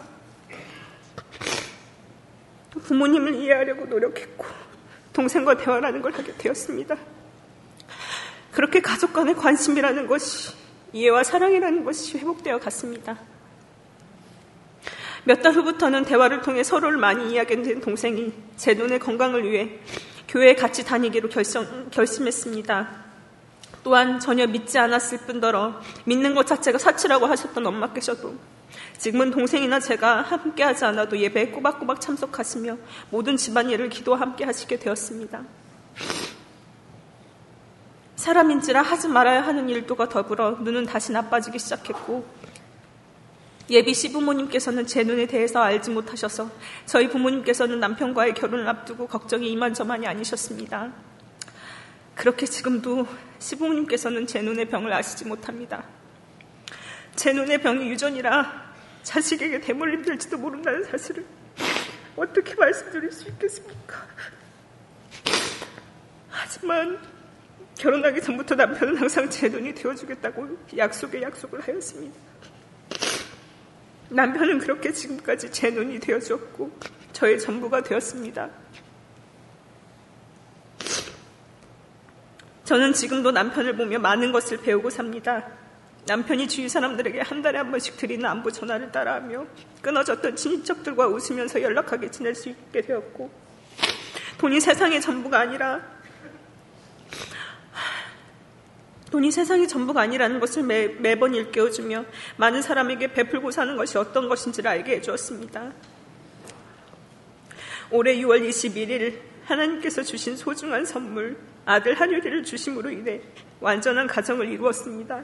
부모님을 이해하려고 노력했고 동생과 대화라는 걸 하게 되었습니다. 그렇게 가족 간의 관심이라는 것이, 이해와 사랑이라는 것이 회복되어 갔습니다. 몇 달 후부터는 대화를 통해 서로를 많이 이해하게 된 동생이 제 눈의 건강을 위해 교회에 같이 다니기로 결심했습니다. 또한 전혀 믿지 않았을 뿐더러 믿는 것 자체가 사치라고 하셨던 엄마께서도 지금은 동생이나 제가 함께하지 않아도 예배에 꼬박꼬박 참석하시며 모든 집안일을 기도와 함께 하시게 되었습니다. 사람인지라 하지 말아야 하는 일도가 더불어 눈은 다시 나빠지기 시작했고, 예비 시부모님께서는 제 눈에 대해서 알지 못하셔서 저희 부모님께서는 남편과의 결혼을 앞두고 걱정이 이만저만이 아니셨습니다. 그렇게 지금도 시부모님께서는 제 눈의 병을 아시지 못합니다. 제 눈의 병이 유전이라 자식에게 대물림 될지도 모른다는 사실을 어떻게 말씀드릴 수 있겠습니까? 하지만 결혼하기 전부터 남편은 항상 제 눈이 되어주겠다고 약속을 하였습니다. 남편은 그렇게 지금까지 제 눈이 되어주었고 저의 전부가 되었습니다. 저는 지금도 남편을 보며 많은 것을 배우고 삽니다. 남편이 주위 사람들에게 한 달에 한 번씩 드리는 안부 전화를 따라하며 끊어졌던 친인척들과 웃으면서 연락하게 지낼 수 있게 되었고, 돈이 세상의 전부가 아니라는 것을 매번 일깨워주며 많은 사람에게 베풀고 사는 것이 어떤 것인지를 알게 해주었습니다. 올해 6월 21일 하나님께서 주신 소중한 선물, 아들 한유리를 주심으로 인해 완전한 가정을 이루었습니다.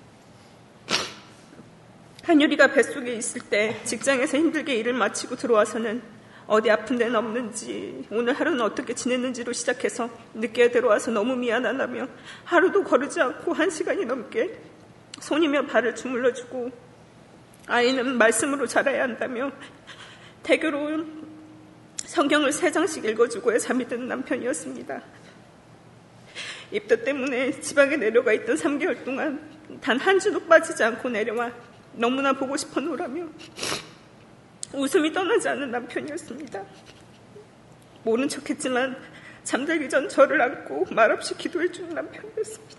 한유리가 뱃속에 있을 때 직장에서 힘들게 일을 마치고 들어와서는 어디 아픈 데는 없는지, 오늘 하루는 어떻게 지냈는지로 시작해서 늦게 들어와서 너무 미안하다며 하루도 거르지 않고 1시간이 넘게 손이며 발을 주물러주고, 아이는 말씀으로 자라야 한다며 대교로 성경을 3장씩 읽어주고야 잠이 드는 남편이었습니다. 입덧 때문에 지방에 내려가 있던 3개월 동안 단 한 주도 빠지지 않고 내려와 너무나 보고 싶어 노라며 웃음이 떠나지 않는 남편이었습니다. 모른 척했지만 잠들기 전 저를 안고 말없이 기도해주는 남편이었습니다.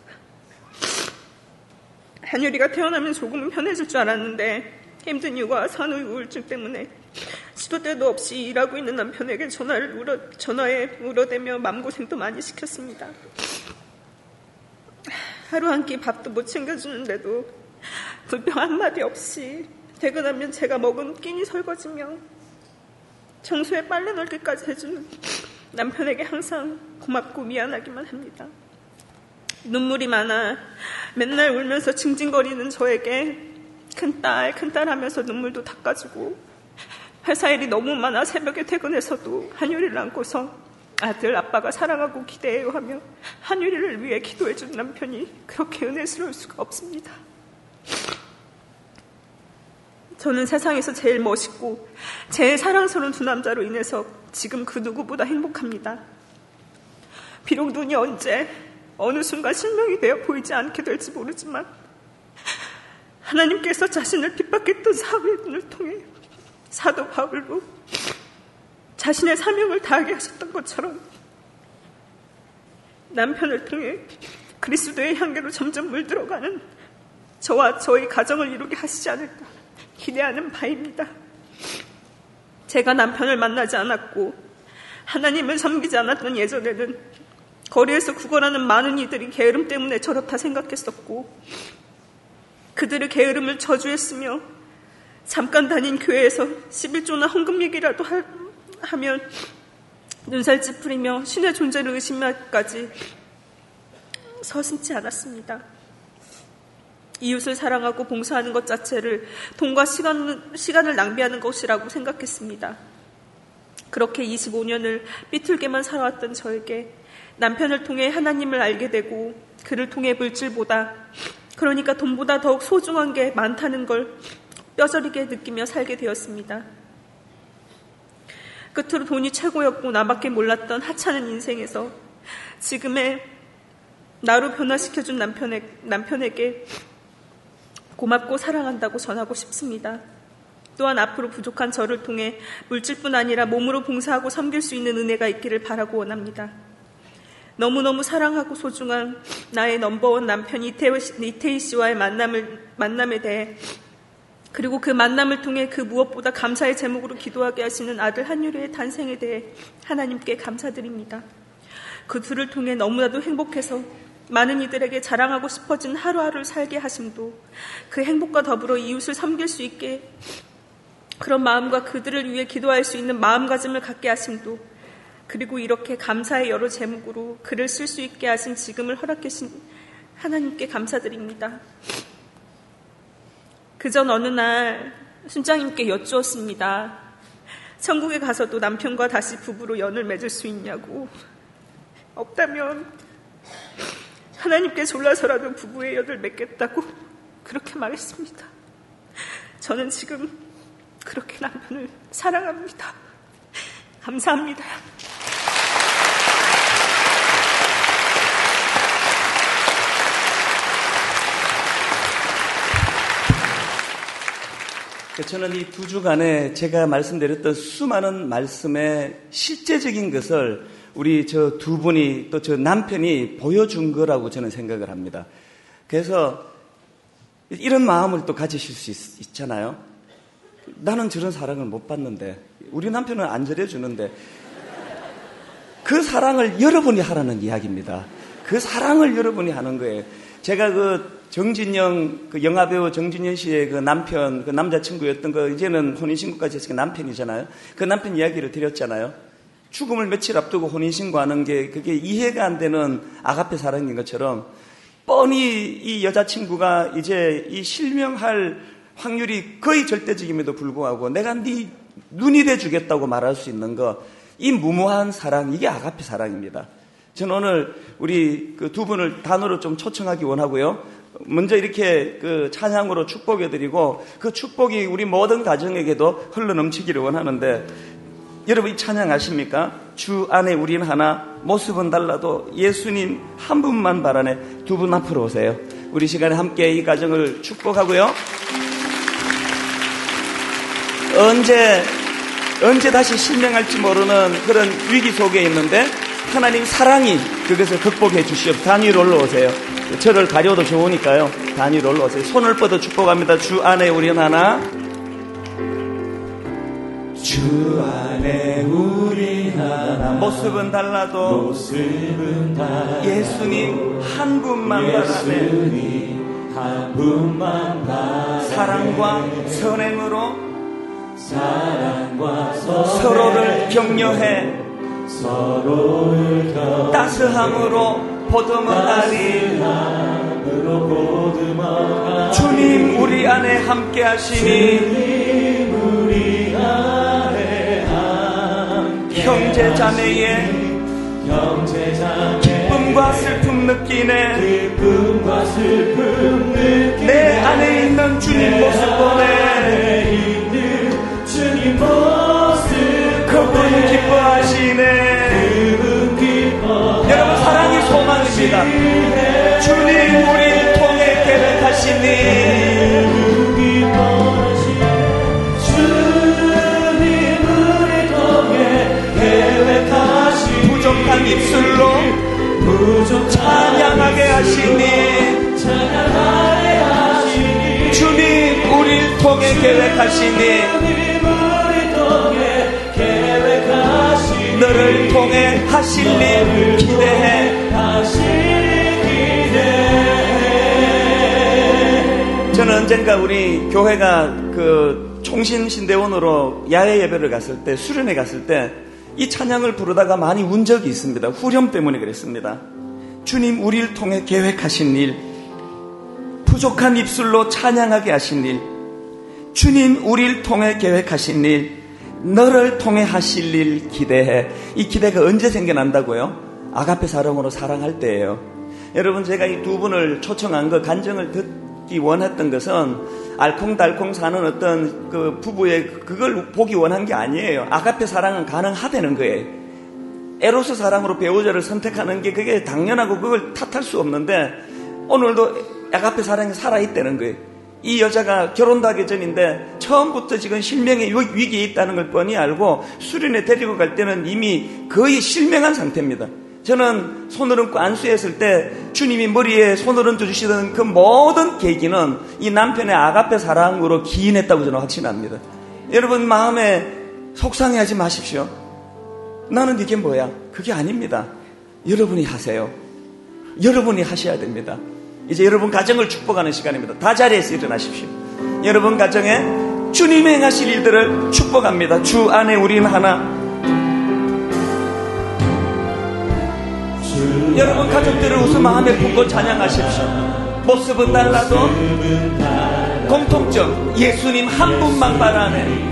한유리가 태어나면 조금은 편해질 줄 알았는데 힘든 육아, 산후 우울증 때문에 시도 때도 없이 일하고 있는 남편에게 전화에 울어대며 마음고생도 많이 시켰습니다. 하루 한 끼 밥도 못 챙겨주는데도 불평 한마디 없이 퇴근하면 제가 먹은 끼니 설거지며 청소에 빨래 널기까지 해주는 남편에게 항상 고맙고 미안하기만 합니다. 눈물이 많아 맨날 울면서 징징거리는 저에게 큰딸 하면서 눈물도 닦아주고, 회사 일이 너무 많아 새벽에 퇴근해서도 한유리를 안고서 아들 아빠가 사랑하고 기대해요 하며 한유리를 위해 기도해준 남편이 그렇게 은혜스러울 수가 없습니다. 저는 세상에서 제일 멋있고 제일 사랑스러운 두 남자로 인해서 지금 그 누구보다 행복합니다. 비록 눈이 언제 어느 순간 실명이 되어 보이지 않게 될지 모르지만 하나님께서 자신을 핍박했던 사울의 눈을 통해 사도 바울로 자신의 사명을 다하게 하셨던 것처럼 남편을 통해 그리스도의 향기로 점점 물들어가는 저와 저희 가정을 이루게 하시지 않을까 기대하는 바입니다. 제가 남편을 만나지 않았고 하나님을 섬기지 않았던 예전에는 거리에서 구걸하는 많은 이들이 게으름 때문에 저렇다 생각했었고, 그들의 게으름을 저주했으며 잠깐 다닌 교회에서 11조나 헌금 얘기라도 하면 눈살 찌푸리며 신의 존재를 의심하기까지 서슴지 않았습니다. 이웃을 사랑하고 봉사하는 것 자체를 돈과 시간을 낭비하는 것이라고 생각했습니다. 그렇게 25년을 삐뚤게만 살아왔던 저에게 남편을 통해 하나님을 알게 되고 그를 통해 물질보다, 그러니까 돈보다 더욱 소중한 게 많다는 걸 뼈저리게 느끼며 살게 되었습니다. 끝으로 돈이 최고였고 나밖에 몰랐던 하찮은 인생에서 지금의 나로 변화시켜준 남편에게 고맙고 사랑한다고 전하고 싶습니다. 또한 앞으로 부족한 저를 통해 물질뿐 아니라 몸으로 봉사하고 섬길 수 있는 은혜가 있기를 바라고 원합니다. 너무너무 사랑하고 소중한 나의 넘버원 남편 이태희 씨와의 만남에 대해, 그리고 그 만남을 통해 그 무엇보다 감사의 제목으로 기도하게 하시는 아들 한유리의 탄생에 대해 하나님께 감사드립니다. 그 둘을 통해 너무나도 행복해서 많은 이들에게 자랑하고 싶어진 하루하루를 살게 하심도, 그 행복과 더불어 이웃을 섬길 수 있게 그런 마음과 그들을 위해 기도할 수 있는 마음가짐을 갖게 하심도, 그리고 이렇게 감사의 여러 제목으로 글을 쓸 수 있게 하신 지금을 허락해 주신 하나님께 감사드립니다. 그전 어느 날 순장님께 여쭈었습니다. 천국에 가서도 남편과 다시 부부로 연을 맺을 수 있냐고. 없다면 하나님께 졸라서라도 부부의 연을 맺겠다고 그렇게 말했습니다. 저는 지금 그렇게 남편을 사랑합니다. 감사합니다. 저는 이 두 주간에 제가 말씀드렸던 수많은 말씀의 실제적인 것을 우리 저 두 분이 또 저 남편이 보여준 거라고 저는 생각을 합니다. 그래서 이런 마음을 또 가지실 수 있잖아요. 나는 저런 사랑을 못 받는데, 우리 남편은 안 저려주는데, 그 사랑을 여러분이 하라는 이야기입니다. 그 사랑을 여러분이 하는 거예요. 제가 그 정진영, 그 영화배우 정진영 씨의 그 남편, 그 남자친구였던 거 이제는 혼인신고까지 했으니까 남편이잖아요. 그 남편 이야기를 드렸잖아요. 죽음을 며칠 앞두고 혼인신고하는 게 그게 이해가 안 되는 아가페 사랑인 것처럼 뻔히 이 여자친구가 이제 이 실명할 확률이 거의 절대적임에도 불구하고 내가 네 눈이 돼주겠다고 말할 수 있는 거, 이 무모한 사랑, 이게 아가페 사랑입니다. 저는 오늘 우리 그 두 분을 단어로 좀 초청하기 원하고요. 먼저 이렇게 그 찬양으로 축복해드리고 그 축복이 우리 모든 가정에게도 흘러넘치기를 원하는데, 여러분 이 찬양 아십니까? 주 안에 우린 하나, 모습은 달라도 예수님 한 분만 바라네. 두 분 앞으로 오세요. 우리 시간에 함께 이 가정을 축복하고요. 언제 다시 실명할지 모르는 그런 위기 속에 있는데 하나님 사랑이 그것을 극복해 주시옵소서. 단위로 올라오세요. 저를 가려도 좋으니까요. 단위로 올라오세요. 손을 뻗어 축복합니다. 주 안에 우린 하나. 주 안에 우린 하나. 모습은 달라도 예수님 한 분만 바라네. 예수님 한 분만 바라네. 사랑과 선행으로 서로를 격려해 따스함으로 보듬어가리. 주님 우리 안에 함께 하시니 형제 자매의 기쁨과 슬픔 느끼네. 내 안에 있는 주님 모습 보네. 그분 기뻐하시네. 여러분 사랑이 소망입니다. 주님 우리를 통해 계획하시니 부족한 입술로 찬양하게 하시니 주님 우리를 통해 계획하시니 너를 통해 하실 일 기대해. 저는 언젠가 우리 교회가 그 총신신대원으로 야외 예배를 갔을 때, 수련회 갔을 때 이 찬양을 부르다가 많이 운 적이 있습니다. 후렴 때문에 그랬습니다. 주님 우리를 통해 계획하신 일, 부족한 입술로 찬양하게 하신 일, 주님 우리를 통해 계획하신 일, 너를 통해 하실 일 기대해. 이 기대가 언제 생겨난다고요? 아가페 사랑으로 사랑할 때예요. 여러분 제가 이 두 분을 초청한 거, 간증을 듣기 원했던 것은 알콩달콩 사는 어떤 그 부부의 그걸 보기 원한 게 아니에요. 아가페 사랑은 가능하다는 거예요. 에로스 사랑으로 배우자를 선택하는 게 그게 당연하고 그걸 탓할 수 없는데 오늘도 아가페 사랑이 살아있다는 거예요. 이 여자가 결혼도 하기 전인데 처음부터 지금 실명의 위기에 있다는 걸 뻔히 알고 수련회 데리고 갈 때는 이미 거의 실명한 상태입니다. 저는 손을 얹고 안수했을 때 주님이 머리에 손을 얹어주시던 그 모든 계기는 이 남편의 아가페 사랑으로 기인했다고 저는 확신합니다. 여러분 마음에 속상해하지 마십시오. 나는 이게 뭐야? 그게 아닙니다. 여러분이 하세요. 여러분이 하셔야 됩니다. 이제 여러분 가정을 축복하는 시간입니다. 다 자리에서 일어나십시오. 여러분 가정에 주님이 행하실 일들을 축복합니다. 주 안에 우리는 하나. 여러분 가족들을 웃음 마음에 품고 찬양하십시오. 모습은 달라도 공통점 예수님 한 분만 바라네.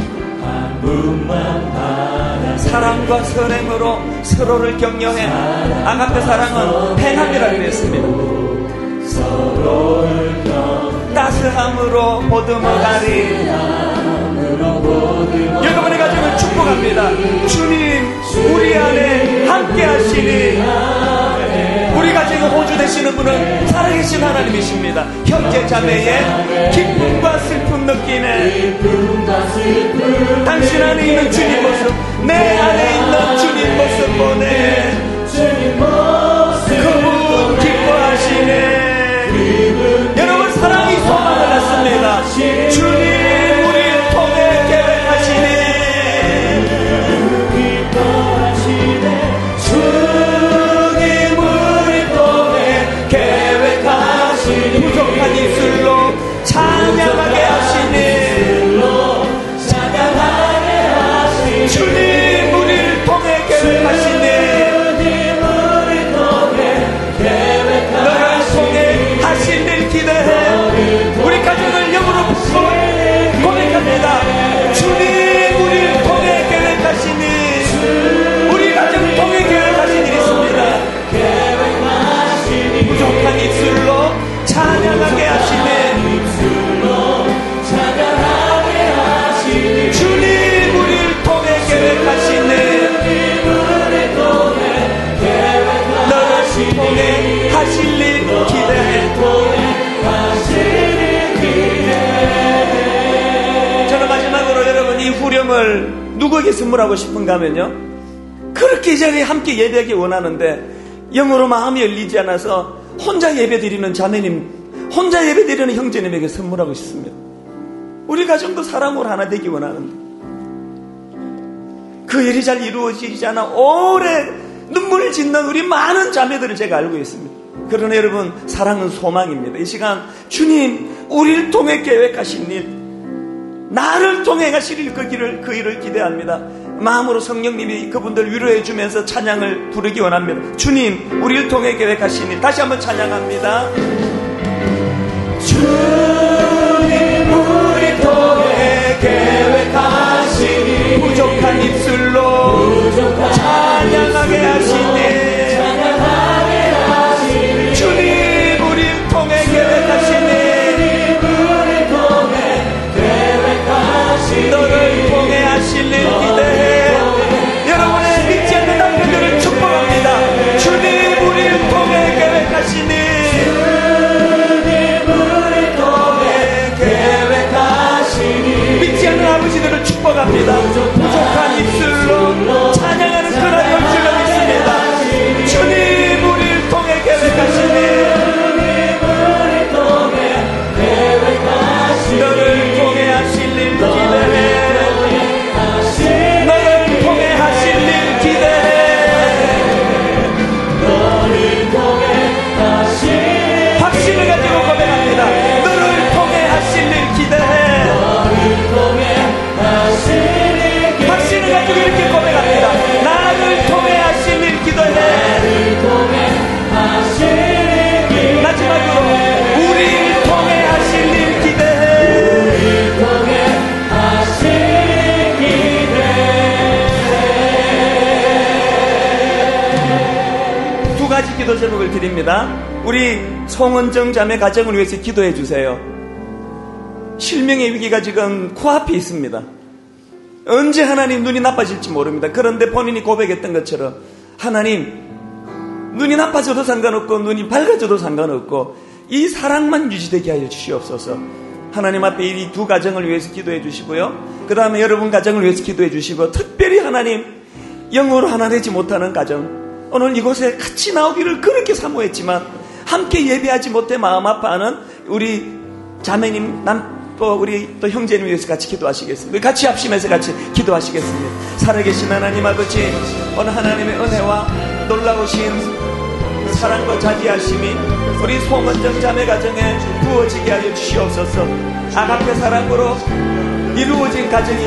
사랑과 선행으로 서로를 격려해. 아가페 사랑은 행함이라 그랬습니다. 따스함으로 보듬어가리. 여러분의 가정을 축복합니다. 주님 우리 안에 함께 하시니 우리 가정의 호주 되시는 분은 살아계신 하나님이십니다. 형제 자매의 기쁨과 슬픔 느끼네. 당신 안에 있는 주님 모습, 내 안에 있는 주님 모습 보네. 그분 기뻐하시네. 여러분 사랑이 소망을 낳습니다. 주님 우리를 통해 계획하시네. 주님 우리를 통해 계획하시니 부족한 입술로 찬양하게 하시니 주님 우리를 통해 계획하시니 너를 통해 하신 일 기대해. 우리 가정을 영으로 품고 고백합니다. 주님 우리를 통해 계획하시니 우리 가정을 통해 계획하신 일이 있습니다. 부족한 입술로 찬양하게 하시니 주님 우리를 통해 계획하시니 너를 통해 하실 일 기대해. 저는 마지막으로 여러분 이 후렴을 누구에게 선물하고 싶은가 하면요, 그렇게 이 자리에 함께 예배하기 원하는데 영으로 마음이 열리지 않아서 혼자 예배드리는 자매님, 혼자 예배드리는 형제님에게 선물하고 싶습니다. 우리 가정도 사랑으로 하나 되기 원하는데 그 일이 잘 이루어지지 않아 오래 눈물을 짓는 우리 많은 자매들을 제가 알고 있습니다. 그러나 여러분 사랑은 소망입니다. 이 시간 주님 우리를 통해 계획하신 일, 나를 통해 행하실 그 일을 기대합니다. 마음으로 성령님이 그분들 위로해 주면서 찬양을 부르기 원합니다. 주님, 우리를 통해 계획하신 일 다시 한번 찬양합니다. 주님, 우리 통해 계획하신 일 부족한 입술로 찬양하게 하시니 주님, 우리를 통해 계획하신 일 너를 통해 하실 일 기대해. 여러분의 믿지 않는 남편들을 축복합니다. 주님, 우리를 통해 계획하신 일 믿지 않는 아버지들을 축복합니다. 부족한 입술로 찬양하는 그날이 올 줄로 믿습니다. 주님, 우리를 통해 계획하신 일 너를 통해 하실 일 기대해. 너를 통해 하실 일 기대해. 확신을 가지고 고백합니다. 너를 통해 하실 일 기대해. 확신을 가지고 이렇게 고백합니다. 나를 통해 하실 일 기도해. 마지막으로 우리를 통해 하실 일 기대해. 두 가지 기도 제목을 드립니다. 우리 송은정 자매 가정을 위해서 기도해 주세요. 실명의 위기가 지금 코앞에 있습니다. 언제 하나님 눈이 나빠질지 모릅니다. 그런데 본인이 고백했던 것처럼 하나님, 눈이 나빠져도 상관없고 눈이 밝아져도 상관없고 이 사랑만 유지되게 하여 주시옵소서. 하나님 앞에 이 두 가정을 위해서 기도해 주시고요, 그 다음에 여러분 가정을 위해서 기도해 주시고, 특별히 하나님 영으로 하나 되지 못하는 가정, 오늘 이곳에 같이 나오기를 그렇게 사모했지만 함께 예배하지 못해 마음 아파하는 우리 자매님, 우리 또 형제님 위해서 같이 기도하시겠습니다. 우리 같이 합심해서 같이 기도하시겠습니다. 살아계신 하나님 아버지, 오늘 하나님의 은혜와 놀라우신 사랑과 자비하심이 우리 송은정 자매 가정에 부어지게 하여 주시옵소서. 아가페 사랑으로 이루어진 가정이,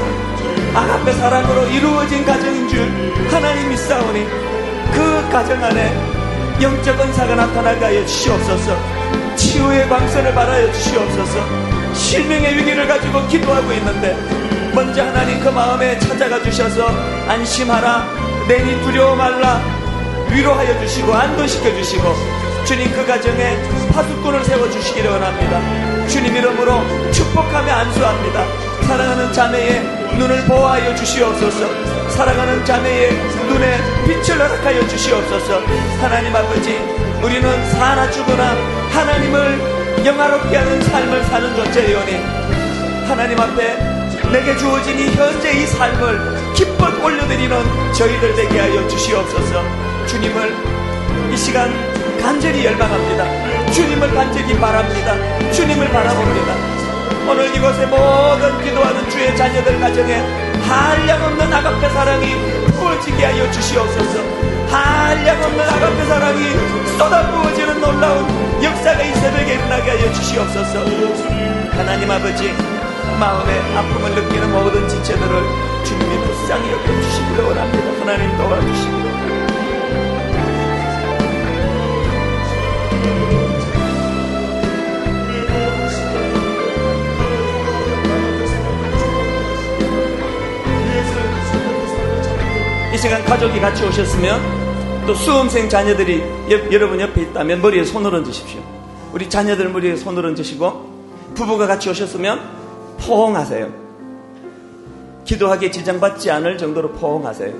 아가페 사랑으로 이루어진 가정인 줄 하나님 믿사오니 그 가정 안에 영적 은사가 나타나게 하여 주시옵소서. 치유의 광선을 발하여 주시옵소서. 실명의 위기를 가지고 기도하고 있는데 먼저 하나님 그 마음에 찾아가 주셔서 안심하라, 내니 두려워 말라, 위로하여 주시고 안도시켜 주시고, 주님 그 가정에 파수꾼을 세워주시기를 원합니다. 주님 이름으로 축복하며 안수합니다. 사랑하는 자매의 눈을 보호하여 주시옵소서. 사랑하는 자매의 눈에 빛을 허락하여 주시옵소서. 하나님 아버지, 우리는 사나 죽으나 하나님을 영화롭게 하는 삶을 사는 존재이오니 하나님 앞에 내게 주어진 이 현재 이 삶을 기뻐 올려드리는 저희들 되게 하여 주시옵소서. 주님을 이 시간 간절히 열망합니다. 주님을 간절히 바랍니다. 주님을 바라봅니다. 오늘 이곳에 모든 기도하는 주의 자녀들 가정에 한량없는 아가페 사랑이 부어지게 하여 주시옵소서. 한량없는 아가페 사랑이 쏟아부어지는 놀라운 역사가 이 새벽에 일어나게 하여 주시옵소서. 하나님 아버지, 마음의 아픔을 느끼는 모든 지체들을 주님이 불쌍히 여겨주시기를 원합니다. 하나님 도와주시기를 원합니다. 이 시간 가족이 같이 오셨으면, 또 수험생 자녀들이 여러분 옆에 있다면 머리에 손을 얹으십시오. 우리 자녀들 머리에 손을 얹으시고, 부부가 같이 오셨으면 포옹하세요. 기도하기에 지장받지 않을 정도로 포옹하세요.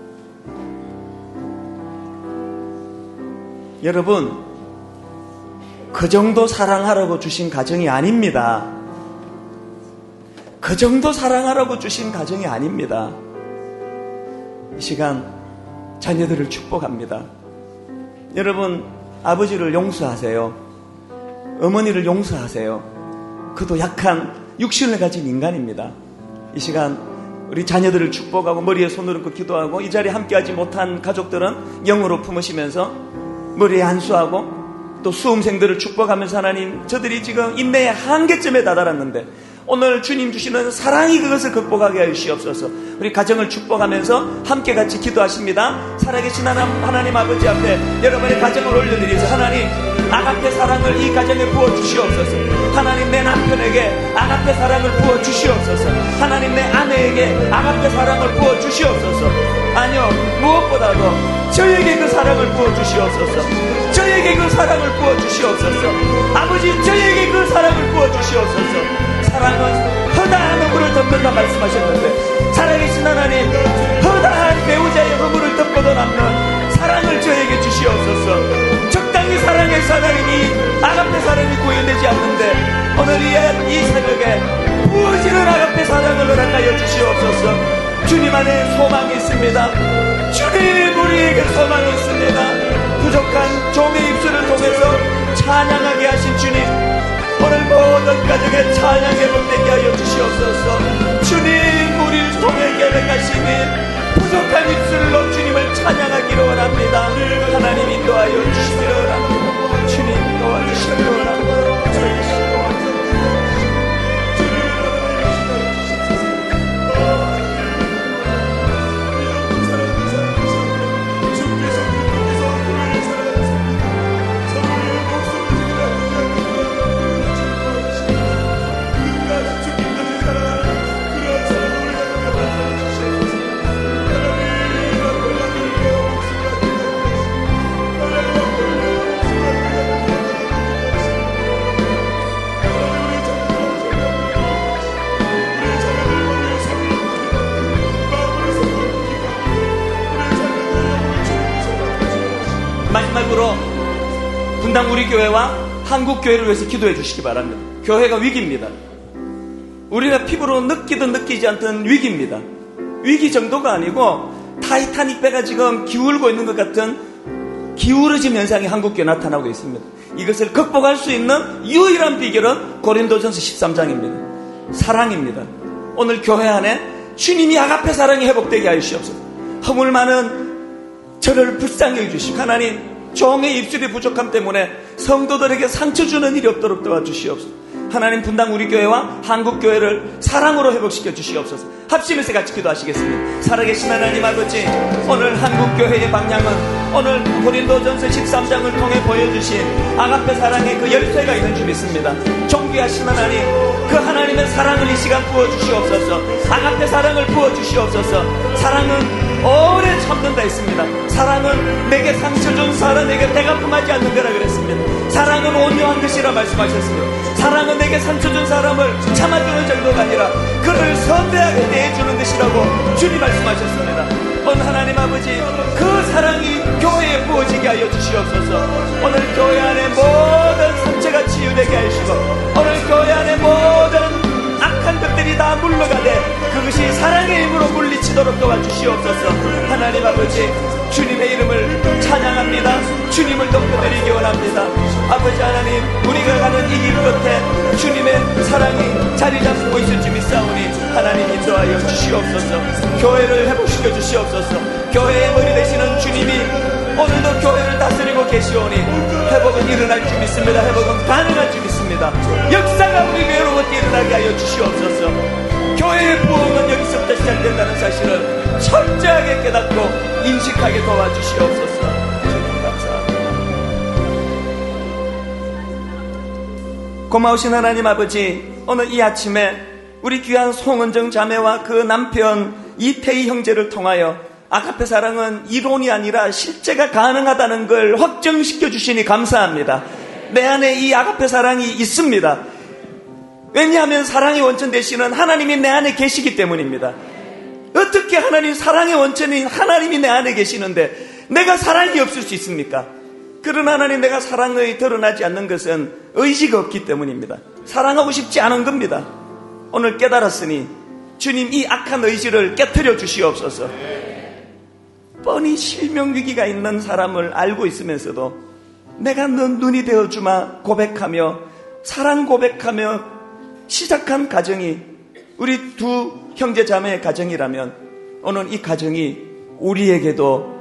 여러분, 그 정도 사랑하라고 주신 가정이 아닙니다. 그 정도 사랑하라고 주신 가정이 아닙니다. 이 시간 자녀들을 축복합니다. 여러분, 아버지를 용서하세요. 어머니를 용서하세요. 그도 약한 육신을 가진 인간입니다. 이 시간 우리 자녀들을 축복하고 머리에 손을 얹고 기도하고, 이 자리에 함께하지 못한 가족들은 영으로 품으시면서 머리에 안수하고, 또 수험생들을 축복하면서 하나님, 저들이 지금 인내의 한계점에 다다랐는데 오늘 주님 주시는 사랑이 그것을 극복하게 하여 주시옵소서. 우리 가정을 축복하면서 함께 같이 기도하십니다. 살아계신 하나님 아버지 앞에 여러분의 가정을 올려드리면서 하나님 아가페 사랑을 이 가정에 부어주시옵소서. 하나님 내 남편에게 아가페 사랑을 부어주시옵소서. 하나님 내 아내에게 아가페 사랑을 부어주시옵소서. 아니요, 무엇보다도 저에게 그 사랑을 부어주시옵소서. 저에게 그 사랑을 부어주시옵소서. 아버지 저에게 그 사랑을 부어주시옵소서. 사랑은 허다한 허물을 덮는다 말씀하셨는데 살아계신 하나님 허다한 배우자의 허물을 덮고도 남는 사랑을 저에게 주시옵소서. 적당히 사랑해서 하나님이 아가페 사랑이 구현되지 않는데 오늘 이 새벽에 부어지는 아가페 사랑을 허락하여 주시옵소서. 주님 안에 소망이 있습니다. 주님 우리에게 소망이 있습니다. 부족한 종의 입술을 통해서 찬양하게 하신 주님, 오늘 모든 가정에 찬양의 복되게 하여 주시옵소서. 주님 우리를 통해 계획하시니 부족한 입술로 주님을 찬양하기를 원합니다. 하나님 인도하여 주시기를 원합니다. 주님 도와주시기를 원합니다. 마지막으로 분당 우리 교회와 한국 교회를 위해서 기도해 주시기 바랍니다. 교회가 위기입니다. 우리가 피부로 느끼든 느끼지 않든 위기입니다. 위기 정도가 아니고 타이타닉 배가 지금 기울고 있는 것 같은 기울어짐 현상이 한국 교회에 나타나고 있습니다. 이것을 극복할 수 있는 유일한 비결은 고린도전서 13장입니다. 사랑입니다. 오늘 교회 안에 주님이 아가페 사랑이 회복되게 하여 주시옵소서. 허물 많은 저를 불쌍히 해주시고 하나님 종의 입술이 부족함 때문에 성도들에게 상처 주는 일이 없도록 도와주시옵소서. 하나님 분당 우리 교회와 한국 교회를 사랑으로 회복시켜 주시옵소서. 합심해서 같이 기도하시겠습니다. 살아계신 하나님 아버지, 오늘 한국 교회의 방향은 오늘 고린도전서 13장을 통해 보여주신 아가페 사랑의 그 열쇠가 있는 줄 믿습니다. 존귀하신 하나님, 그 하나님의 사랑을 이 시간 부어주시옵소서. 아가페 사랑을 부어주시옵소서. 사랑은 오래 참는다 했습니다. 사랑은 내게 상처 준 사람에게 배가품하지 않는 거라 그랬습니다. 사랑은 온유한 것이라 말씀하셨습니다. 사랑은 내게 상처 준 사람을 참아주는 정도가 아니라 그를 선대하게 대해주는 것이라고 주님 말씀하셨습니다. 오늘 하나님 아버지, 그 사랑이 교회에 부어지게 하여 주시옵소서. 오늘 교회 안에 모든 상처가 치유되게 하시고 오늘 교회 안에 모든 악한 것들이 다 물러가되 그것이 사랑의 힘으로 물리치도록 도와주시옵소서. 하나님 아버지, 주님의 이름을 찬양합니다. 주님을 높여드리기 원합니다. 아버지 하나님, 우리가 가는 이 길 끝에 주님의 사랑이 자리 잡고 있을 줄 믿사오니 하나님 인도하여 주시옵소서. 교회를 회복시켜 주시옵소서. 교회의 머리 되시는 주님이 오늘도 교회를 다스리고 계시오니 회복은 일어날 줄 믿습니다. 회복은 가능할 줄 믿습니다. 역사가 우리 교회로부터 일어나게 하여 주시옵소서. 교회의 부흥은 여기서부터 시작된다는 사실을 철저하게 깨닫고 인식하게 도와주시옵소서. 주님 감사합니다. 고마우신 하나님 아버지, 오늘 이 아침에 우리 귀한 송은정 자매와 그 남편 이태희 형제를 통하여 아가페 사랑은 이론이 아니라 실제가 가능하다는 걸 확정시켜 주시니 감사합니다. 내 안에 이 아가페 사랑이 있습니다. 왜냐하면 사랑의 원천 되시는 하나님이 내 안에 계시기 때문입니다. 어떻게 하나님 사랑의 원천인 하나님이 내 안에 계시는데 내가 사랑이 없을 수 있습니까? 그런 하나님, 내가 사랑이 드러나지 않는 것은 의지가 없기 때문입니다. 사랑하고 싶지 않은 겁니다. 오늘 깨달았으니 주님 이 악한 의지를 깨트려 주시옵소서. 뻔히 실명위기가 있는 사람을 알고 있으면서도 내가 넌 눈이 되어주마 고백하며 사랑 고백하며 시작한 가정이 우리 두 형제 자매의 가정이라면 오늘 이 가정이 우리에게도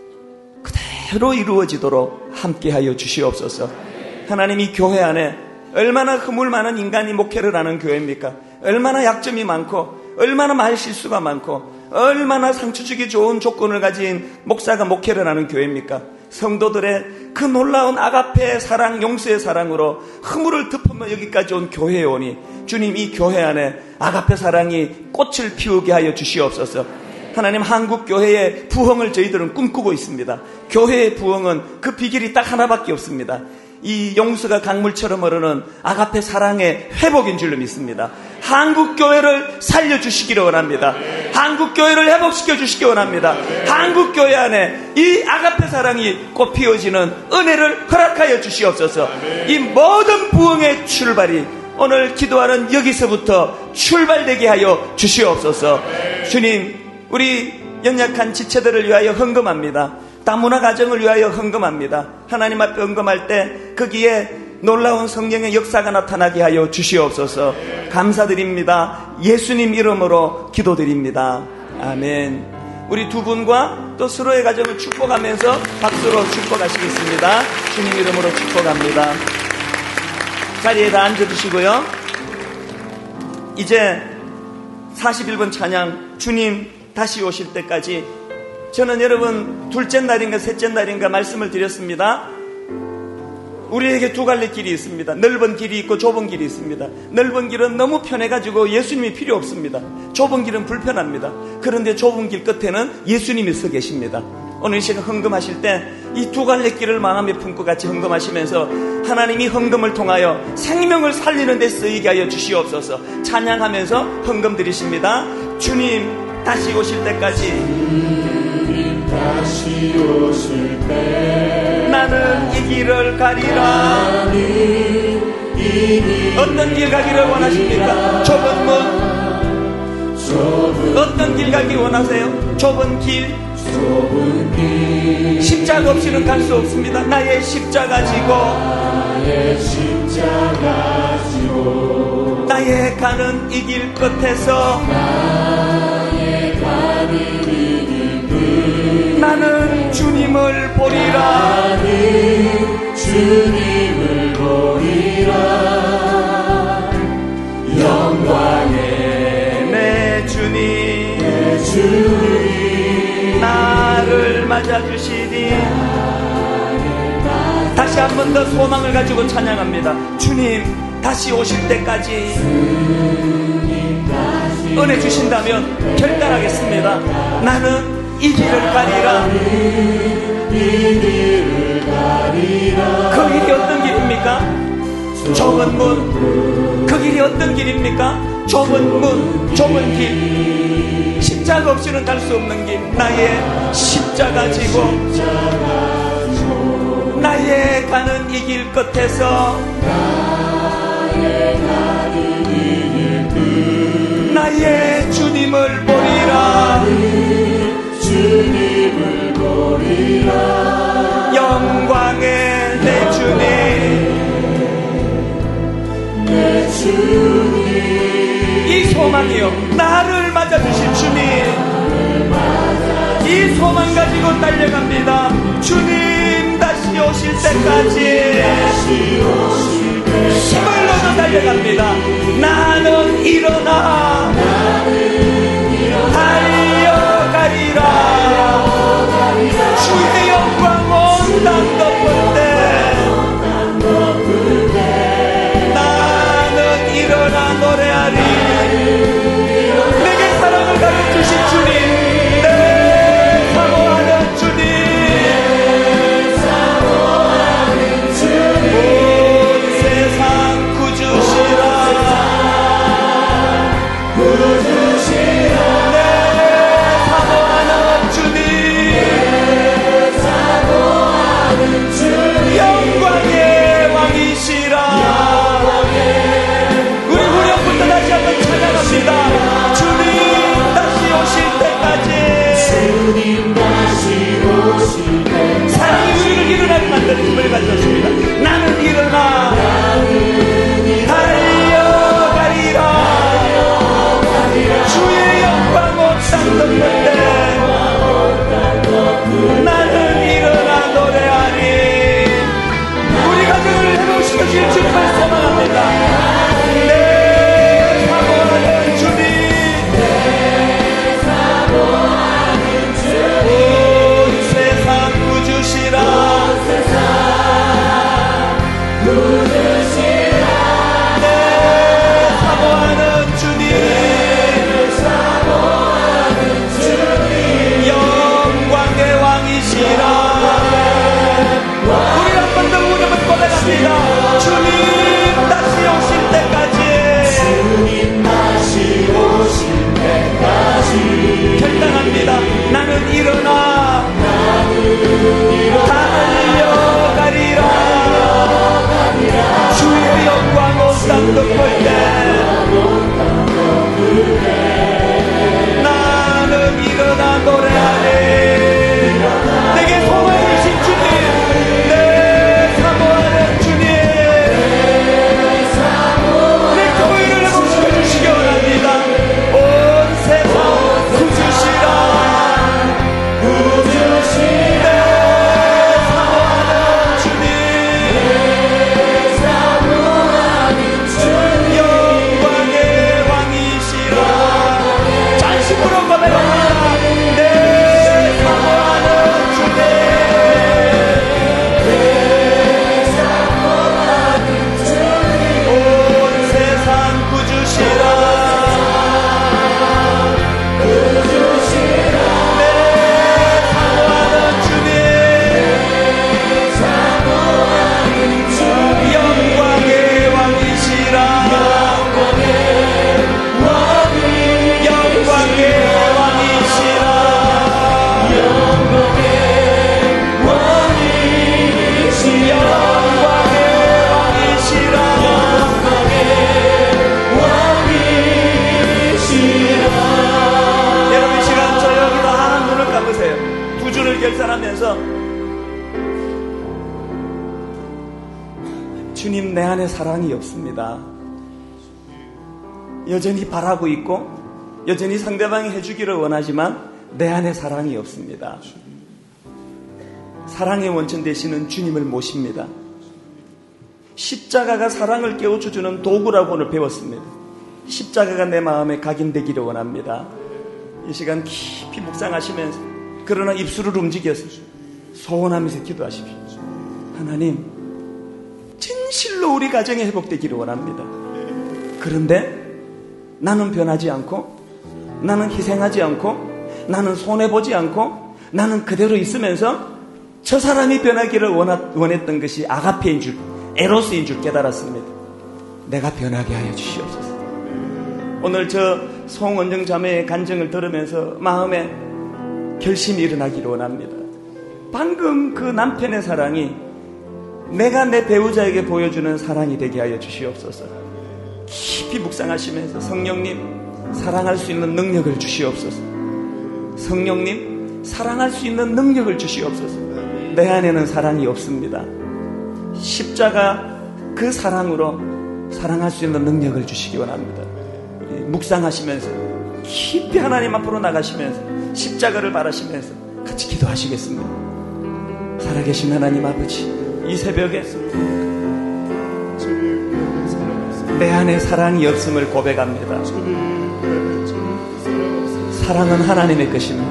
그대로 이루어지도록 함께하여 주시옵소서. 하나님, 이 교회 안에 얼마나 허물 많은 인간이 목회를 하는 교회입니까? 얼마나 약점이 많고 얼마나 말 실수가 많고 얼마나 상처 주기 좋은 조건을 가진 목사가 목회를 하는 교회입니까? 성도들의 그 놀라운 아가페의 사랑, 용서의 사랑으로 허물을 덮으며 여기까지 온 교회에 오니 주님, 이 교회 안에 아가페 사랑이 꽃을 피우게 하여 주시옵소서. 하나님, 한국 교회의 부흥을 저희들은 꿈꾸고 있습니다. 교회의 부흥은 그 비결이 딱 하나밖에 없습니다. 이 용서가 강물처럼 흐르는 아가페 사랑의 회복인 줄로 믿습니다. 한국 교회를 살려주시기를 원합니다. 한국 교회를 회복시켜 주시기 원합니다. 한국 교회 안에 이 아가페 사랑이 꽃 피어지는 은혜를 허락하여 주시옵소서. 이 모든 부흥의 출발이 오늘 기도하는 여기서부터 출발되게 하여 주시옵소서. 주님, 우리 연약한 지체들을 위하여 헌금합니다. 다문화 가정을 위하여 헌금합니다. 하나님 앞에 헌금할 때 거기에 놀라운 성령의 역사가 나타나게 하여 주시옵소서. 감사드립니다. 예수님 이름으로 기도드립니다. 아멘. 우리 두 분과 또 서로의 가정을 축복하면서 박수로 축복하시겠습니다. 주님 이름으로 축복합니다. 자리에 다 앉아주시고요. 이제 41번 찬양, 주님 다시 오실 때까지, 저는 여러분 둘째 날인가 셋째 날인가 말씀을 드렸습니다. 우리에게 두 갈래 길이 있습니다. 넓은 길이 있고 좁은 길이 있습니다. 넓은 길은 너무 편해가지고 예수님이 필요 없습니다. 좁은 길은 불편합니다. 그런데 좁은 길 끝에는 예수님이 서 계십니다. 오늘 이 시간 헌금하실 때 이 두 갈래 길을 마음에 품고 같이 헌금하시면서 하나님이 헌금을 통하여 생명을 살리는 데 쓰이게 하여 주시옵소서. 찬양하면서 헌금 드리십니다. 주님 다시 오실 때까지, 다시 오실 때 나는 이 길을 가리라. 어떤 길 가기를 원하십니까? 좁은 문. 어떤 길 가기 원하세요? 좁은 길. 십자가 없이는 갈 수 없습니다. 나의 십자가 지고, 나의 가는 이 길 끝에서 나는 주님을 보리라. 주님을 보리라. 영광의 내 주님, 내 주님 나를 맞아주시니. 다시 한 번 더 소망을 가지고 찬양합니다. 주님 다시 오실 때까지 은혜 주신다면 결단하겠습니다. 나는 이 길을 가리라. 그 길이 어떤 길입니까? 좁은 문. 그 길이 어떤 길입니까? 좁은 문, 좁은 길. 십자가 없이는 갈 수 없는 길. 나의 십자가 지고, 나의 가는 이 길 끝에서 나의 주님을 보리라. 주님을 보리라. 영광의 내 주님, 내 주님. 이 소망이요, 나를 맞아주신 주님. 이 소망 가지고 달려갑니다. 주님 다시 오실 때까지 힘을 얻어 달려갑니다. 나는 일어나 달려가리라. 주의 영광 온 땅 덮을 때 나는 일어나 노래하리. 내게 사랑을 가르치신 주님, 내 사모하는 주님, 온 세상 구주시라. 목전을 결산하면서 주님, 내 안에 사랑이 없습니다. 여전히 바라고 있고 여전히 상대방이 해주기를 원하지만 내 안에 사랑이 없습니다. 사랑의 원천 되시는 주님을 모십니다. 십자가가 사랑을 깨우쳐주는 도구라고 오늘 배웠습니다. 십자가가 내 마음에 각인되기를 원합니다. 이 시간 깊이 묵상하시면서, 그러나 입술을 움직여서 소원하면서 기도하십시오. 하나님, 진실로 우리 가정이 회복되기를 원합니다. 그런데 나는 변하지 않고, 나는 희생하지 않고, 나는 손해보지 않고, 나는 그대로 있으면서 저 사람이 변하기를 원했던 것이 아가페인 줄, 에로스인 줄 깨달았습니다. 내가 변하게 하여 주시옵소서. 오늘 저 송원정 자매의 간증을 들으면서 마음에 결심이 일어나기를 원합니다. 방금 그 남편의 사랑이 내가 내 배우자에게 보여주는 사랑이 되게 하여 주시옵소서. 깊이 묵상하시면서 성령님, 사랑할 수 있는 능력을 주시옵소서. 성령님, 사랑할 수 있는 능력을 주시옵소서. 내 안에는 사랑이 없습니다. 십자가 그 사랑으로 사랑할 수 있는 능력을 주시기 원합니다. 묵상하시면서 깊이 하나님 앞으로 나가시면서 십자가를 바라시면서 같이 기도하시겠습니다. 살아계신 하나님 아버지, 이 새벽에 내 안에 사랑이 없음을 고백합니다. 사랑은 하나님의 것입니다.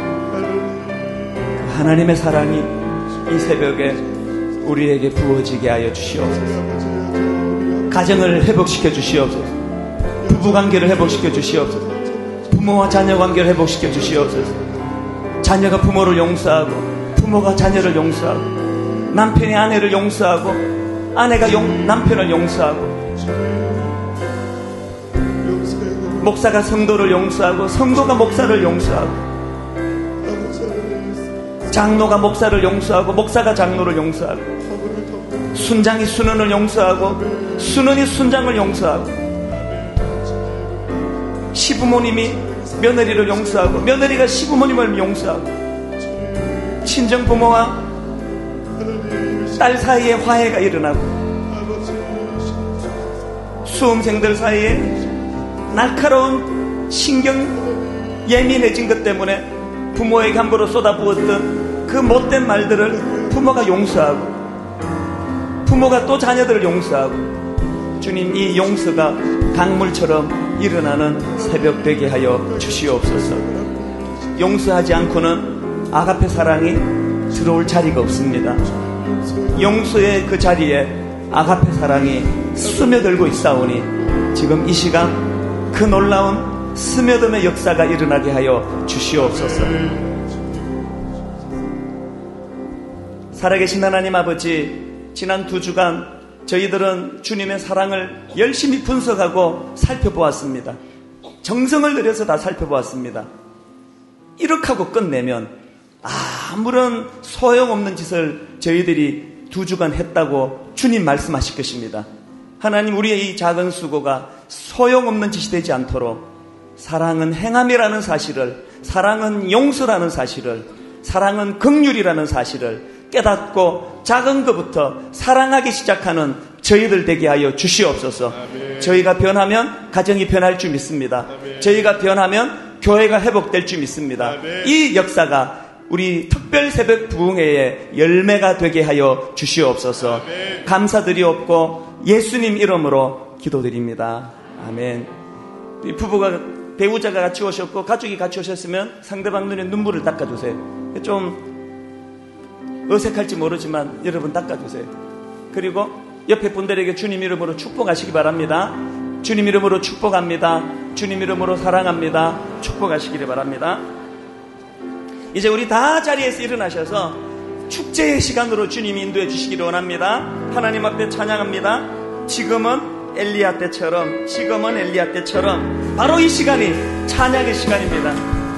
그 하나님의 사랑이 이 새벽에 우리에게 부어지게 하여 주시옵소서. 가정을 회복시켜 주시옵소서. 부부관계를 회복시켜 주시옵소서. 부모와 자녀 관계를 회복시켜 주시옵소서. 자녀가 부모를 용서하고, 부모가 자녀를 용서하고, 남편이 아내를 용서하고, 아내가 남편을 용서하고, 목사가 성도를 용서하고, 성도가 목사를 용서하고, 장로가 목사를 용서하고, 목사가 장로를 용서하고, 순장이 순원을 용서하고, 순원이 순장을 용서하고, 시부모님이 며느리를 용서하고, 며느리가 시부모님을 용서하고, 친정부모와 딸 사이에 화해가 일어나고, 수험생들 사이에 날카로운 신경 예민해진 것 때문에 부모에게 함부로 쏟아부었던 그 못된 말들을 부모가 용서하고, 부모가 또 자녀들을 용서하고, 주님, 이 용서가 강물처럼 일어나는 새벽 되게 하여 주시옵소서. 용서하지 않고는 아가페 사랑이 들어올 자리가 없습니다. 용서의 그 자리에 아가페 사랑이 스며들고 있사오니 지금 이 시간 그 놀라운 스며듦의 역사가 일어나게 하여 주시옵소서. 살아계신 하나님 아버지, 지난 2주간 저희들은 주님의 사랑을 열심히 분석하고 살펴보았습니다. 정성을 들여서 다 살펴보았습니다. 이렇게 하고 끝내면 아무런 소용없는 짓을 저희들이 2주간 했다고 주님 말씀하실 것입니다. 하나님, 우리의 이 작은 수고가 소용없는 짓이 되지 않도록 사랑은 행함이라는 사실을, 사랑은 용서라는 사실을, 사랑은 긍휼이라는 사실을 깨닫고 작은 것부터 사랑하기 시작하는 저희들 되게 하여 주시옵소서. 아멘. 저희가 변하면 가정이 변할 줄 믿습니다. 아멘. 저희가 변하면 교회가 회복될 줄 믿습니다. 아멘. 이 역사가 우리 특별 새벽 부흥회의 열매가 되게 하여 주시옵소서. 아멘. 감사드리옵고 예수님 이름으로 기도드립니다. 아멘. 이 부부가, 배우자가 같이 오셨고 가족이 같이 오셨으면 상대방 눈에 눈물을 닦아주세요. 좀 어색할지 모르지만 여러분 닦아주세요. 그리고 옆에 분들에게 주님 이름으로 축복하시기 바랍니다. 주님 이름으로 축복합니다. 주님 이름으로 사랑합니다. 축복하시기를 바랍니다. 이제 우리 다 자리에서 일어나셔서 축제의 시간으로 주님이 인도해 주시기를 원합니다. 하나님 앞에 찬양합니다. 지금은 엘리야 때처럼, 지금은 엘리야 때처럼 바로 이 시간이 찬양의 시간입니다.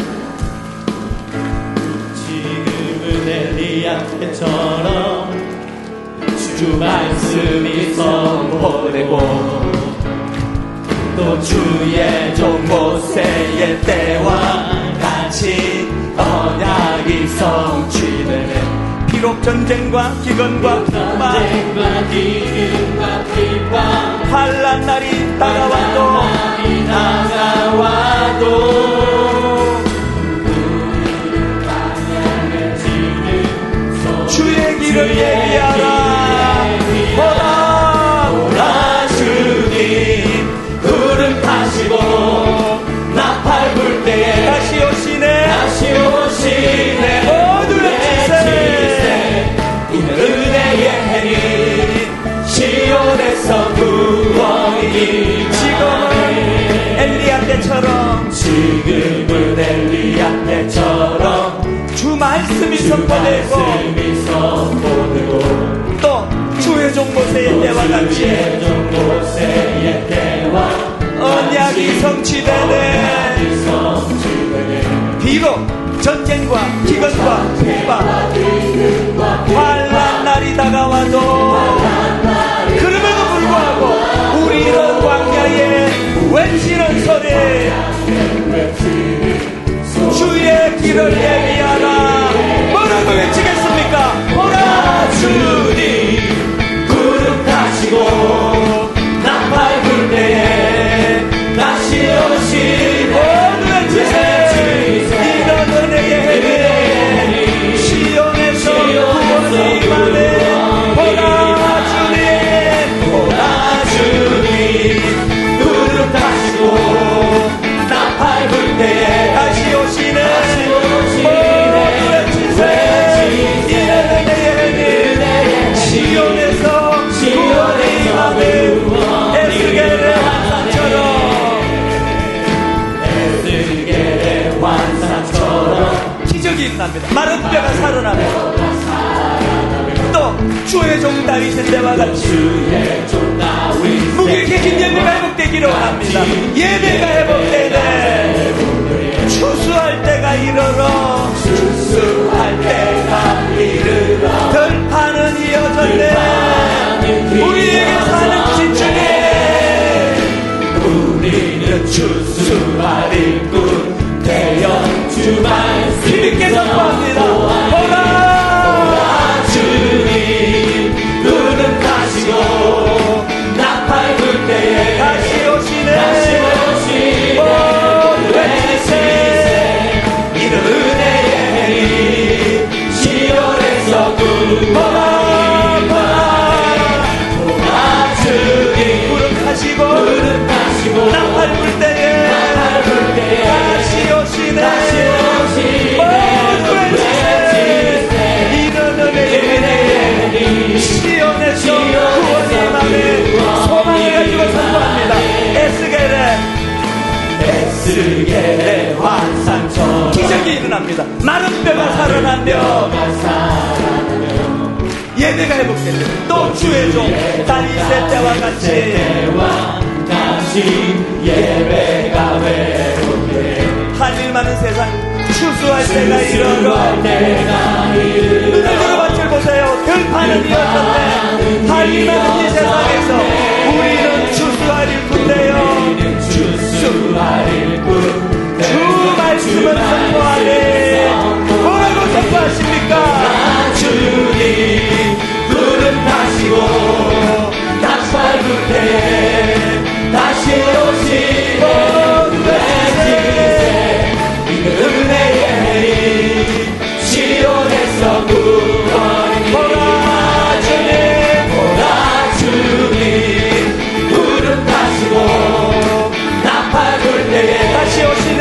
엘리야 때처럼 주 말씀이 선포되고 또 주의 종 모세의 때와 같이 언약이 성취되고 비록 전쟁과 기근과 비판 환난 날이 다가와도 주의 길을 예비하라. 보라 주님 구름 타시고 나팔 불 때에 다시 오시네 모두 외치세. 이는 은혜의 해니 시온에서 구원이. 지금은 엘리야 때처럼 주 말씀이 선포되고 또 주의 종 모세의 때와 같이 언약이 성취되네. 비록 전쟁과 기근과 비판 환난 날이 다가와도 그럼에도 불구하고 우리는 광야에 외치는 소리 주의 길을 예비하라. 뭐라고 외치겠습니까? 보라 주님 구름 타시고 나팔 불 때에 다시 오시네. 모두 외치세. 이런 은혜의 해니 시온에서 구원이 임하네. 보라 주님 구름 타시고 나팔 불 때에 다시 오시네. 모두 외치세. 이런 은혜의 해니 시온에서 구원이 임하네. 에스겔의 환상처럼 기적이 일어납니다. 마른 뼈가 살아나며 또 주의 종 다윗의 때와 같이 무기력해진 예배가 회복되기를 원합니다. 예배가 회복되네. 추수할 때가 이르러 들판은 이어졌네. 우리에게 사는 진주님 우리는 추수할 일꾼 되어 주 말씀 힘있게 선포합니다. 보라 주님 구름 타시고 나팔 불 때에 다시 오시네. 모두 외치세. 이는 은혜의 해니 시온에서 보라 주님 구름 타시고 나팔 불 때에 다시 오시네. 모두 외치세. 이는 은혜의 시온에서 구원이 임하네. 소망을 가지고 선포합니다. 에스겔의 환상처럼 기적이 일어납니다. 마른 뼈가 살아나며 예배가 회복됩니다. 또 주의 종 다윗의 때와 같이 예배가 회복돼. 할 일 많은 세상 추수할 때가 이르러 눈을 들어밭을 보세요. 들판은 이어졌네. 할 일 많은 이 세상에서 우리는 추수할 일꾼이에요. 주 말씀은 선포하네. 뭐라고 선포하십니까? 주님 구름 타시고 나팔 불 때에 다시 오시고 외치세. 이는 은혜의 해니 시온에서 구원이. 보라 주님 구름 타시고 나팔 불 때에 다시 오시네.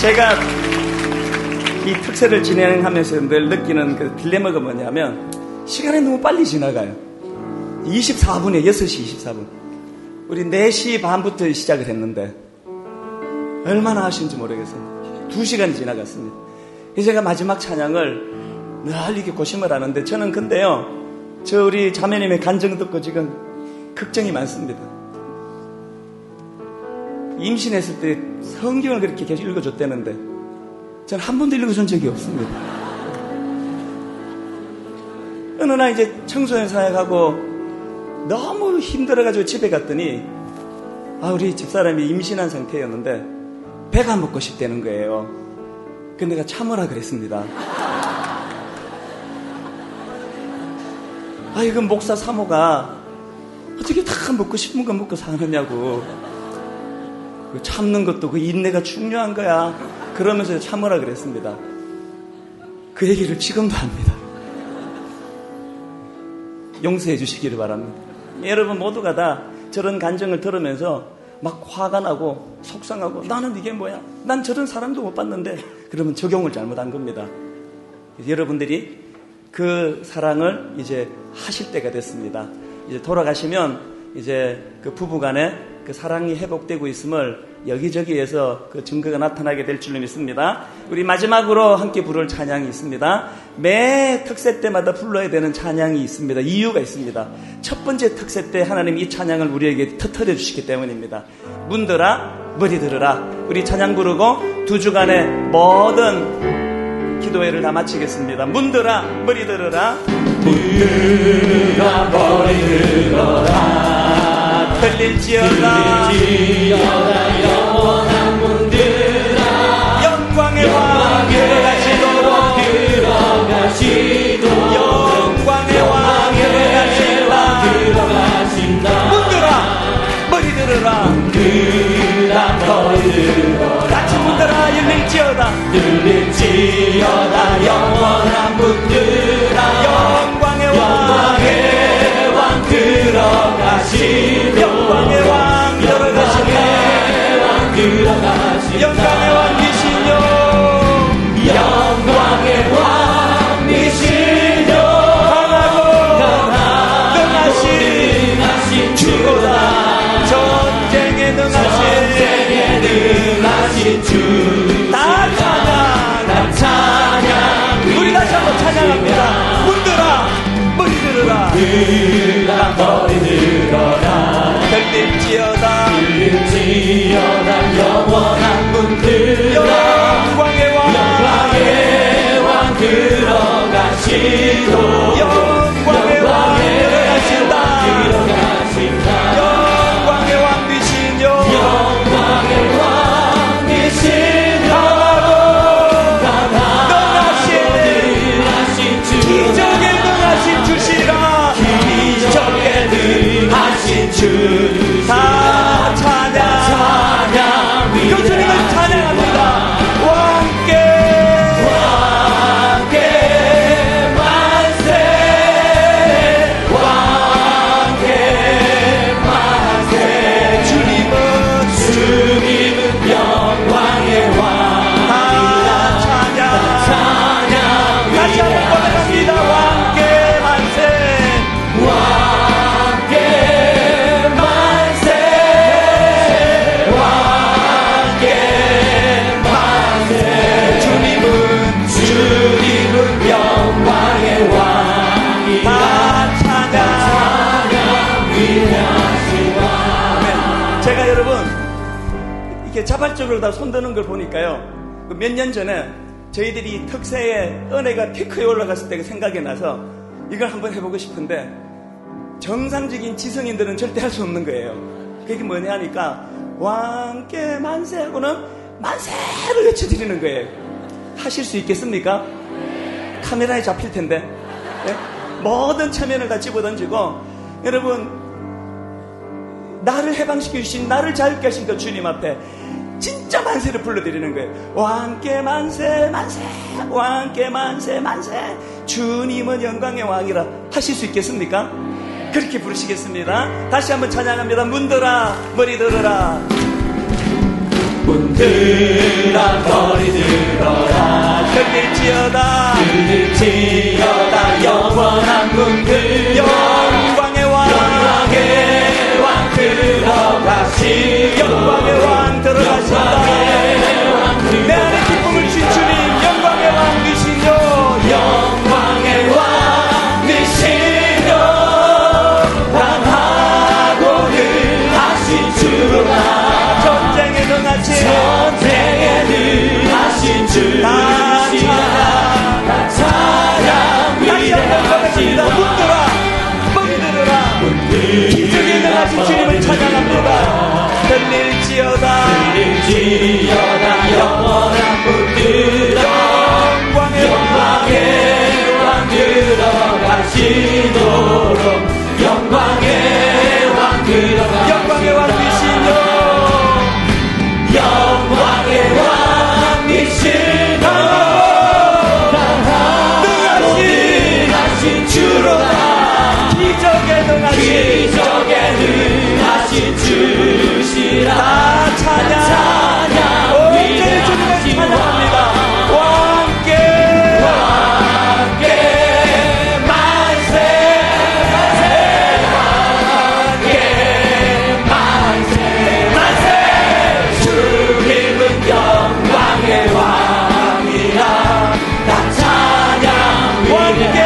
제가 이 특세를 진행하면서 늘 느끼는 그 딜레마가 뭐냐면 시간이 너무 빨리 지나가요. 24분에 6시 24분. 우리 4시 반부터 시작을 했는데 얼마나 하신지 모르겠어요. 2시간이 지나갔습니다. 그래서 제가 마지막 찬양을 늘 이렇게 고심을 하는데 저는 근데요, 저 우리 자매님의 간증 듣고 지금 걱정이 많습니다. 임신했을 때 성경을 그렇게 계속 읽어줬다는데 저는 한 번도 읽어준 적이 없습니다. 어느 날 이제 청소년 사역하고 너무 힘들어가지고 집에 갔더니 우리 집사람이 임신한 상태였는데 배가 먹고 싶다는 거예요. 근데 내가 참으라 그랬습니다. 이건 목사 사모가 어떻게 다 먹고 싶은 거 먹고 사느냐고. 참는 것도 그 인내가 중요한 거야. 그러면서 참으라 그랬습니다. 그 얘기를 지금도 합니다. 용서해 주시기를 바랍니다. 여러분 모두가 다 저런 간증을 들으면서 막 화가 나고 속상하고 나는 이게 뭐야? 난 저런 사람도 못 봤는데 그러면 적용을 잘못한 겁니다. 여러분들이 그 사랑을 이제 하실 때가 됐습니다. 이제 돌아가시면 이제 그 부부간에 그 사랑이 회복되고 있음을 여기저기에서 그 증거가 나타나게 될 줄로 믿습니다. 우리 마지막으로 함께 부를 찬양이 있습니다. 매 특세 때마다 불러야 되는 찬양이 있습니다. 이유가 있습니다. 첫 번째 특세 때 하나님 이 찬양을 우리에게 터뜨려 주시기 때문입니다. 문들아 머리 들으라. 우리 찬양 부르고 2주간의 모든 기도회를 다 마치겠습니다. 문들아 머리 들으라. 문들아 머리 들어라. 들릴지어다 영원한 문들아. 영광의 왕 들어가시도록 영광의 왕 들어가신다. 문들아 머리 들으라. 문들아 머리 들어라. 같이 문들아 열릴지어다 영원한 문들아. 영광의 왕 들어가시도록 영광의 왕 들어가신다. 영광의 왕이시여. 영광의 왕이시여. 강하고 능하신 주고다. 전쟁에 능하신 주. 다 찬양. 우리 다시 한번 찬양합니다. 문들아 머리 들으라. 머리 들어라. 들릴지어다 영원한 문들아. 영광의 왕 들어가시도록 영광의 왕 들어가신다. 영광의 왕 되시뇨. 영광의 왕이신 능하신 기적에 능하신 주시라. 기적에 능하신 주. 다 찬양. 교수님을 찬양합니다. 주님은 영광의 왕. 다 찬양. 다시 한번 고백합니다. 왕께 만세. 주님은 영광의 왕이다. 다 찬양. 위대하신 왕. 제가 여러분 이렇게 자발적으로 다 손드는 걸 보니까요, 몇 년 전에 저희들이 특세의 은혜가 피크에 올라갔을 때가 생각이 나서 이걸 한번 해보고 싶은데 정상적인 지성인들은 절대 할 수 없는 거예요. 그게 뭐냐 하니까 왕께 만세하고는 만세를 외쳐드리는 거예요. 하실 수 있겠습니까? 카메라에 잡힐 텐데. 네? 모든 체면을 다 집어던지고, 여러분 나를 해방시켜 주신, 나를 자유케 하신 그 주님 앞에 진짜 만세를 불러드리는 거예요. 왕께 만세 만세, 왕께 만세 만세, 주님은 영광의 왕이라. 하실 수 있겠습니까? 그렇게 부르시겠습니다. 다시 한번 찬양합니다. 문들아 머리 들으라. 문들아 거리 들어라 들릴지어다 영원한 문들 영광의 왕 들어가시 영광의 왕 들어가신다 내 안에 기쁨을 준 주님 영광의 왕이시죠 영광의 왕이시죠 강하고는 하신 주로다 전쟁에 능하신 주 다 찬양 다시 한번 고백합니다 문들아 기적에 능하신 주님을 찬양합니다 들릴지어다 영원한 문들아 영광의 왕 들어가시도록 영광의 왕 들어가시도록 영광의 왕이시죠 영광의 왕이시도 능하신 주로다 기적에 능하신 주시라 다 찬양 온전히 주님을 찬양합니다 왕께 만세 주님은 영광의 왕이라 나 찬양 왕께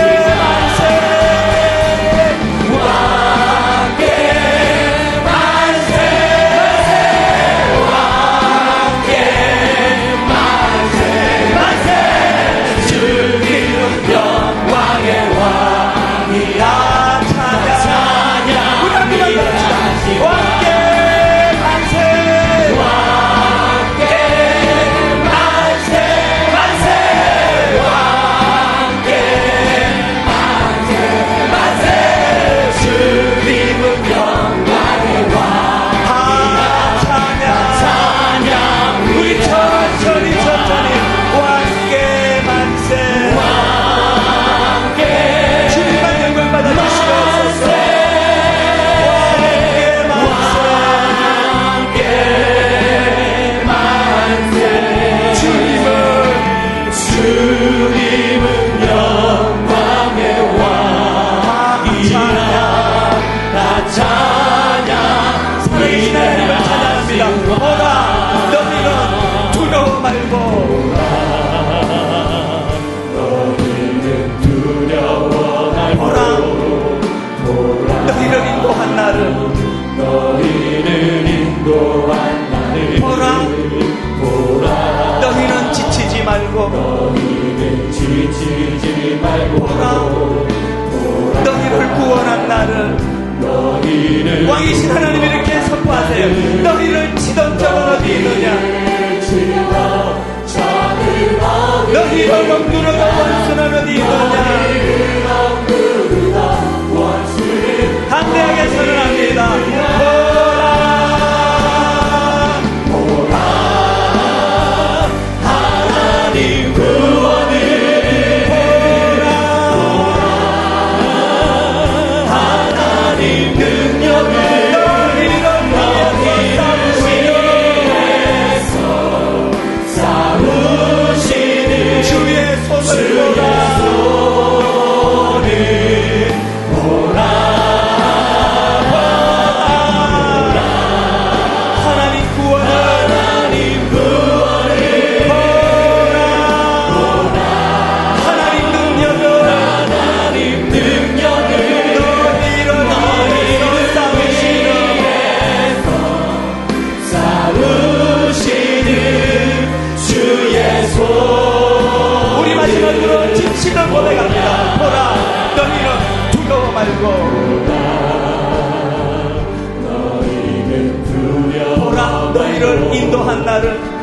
너희를 구원한 나를 왕이신 하나님 이렇게 선포하세요. 너희를 치던 적은 어디 있느냐 너희를 억누르던 원수는 어디 있느냐 담대하게 선언합니다. 하나님 구원을 하나님 능력을 싸우시는 주의 손을 보라 하나님 구원을 보라 하나님 능력을 싸우시는 주의 손 우리 마지막으로 진실을 고백합니다. 보라 너희는 두려워 말고 보라 너희를 인도한 나를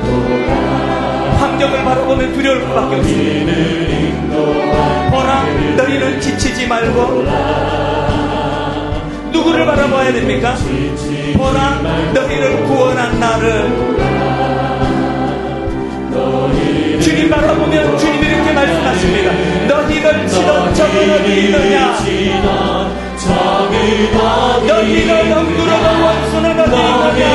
환경을 바라보면 두려울 수밖에 없습니다. 보라 너희는 지치지 말고 누구를 바라봐야 됩니까? 보라 너희를 구원한 나를 주님 바라보면 주님이 이렇게 말씀하십니다. 너희를 치던 적은 어디 있느냐 너희를 억누르던 원수는 어디 있느냐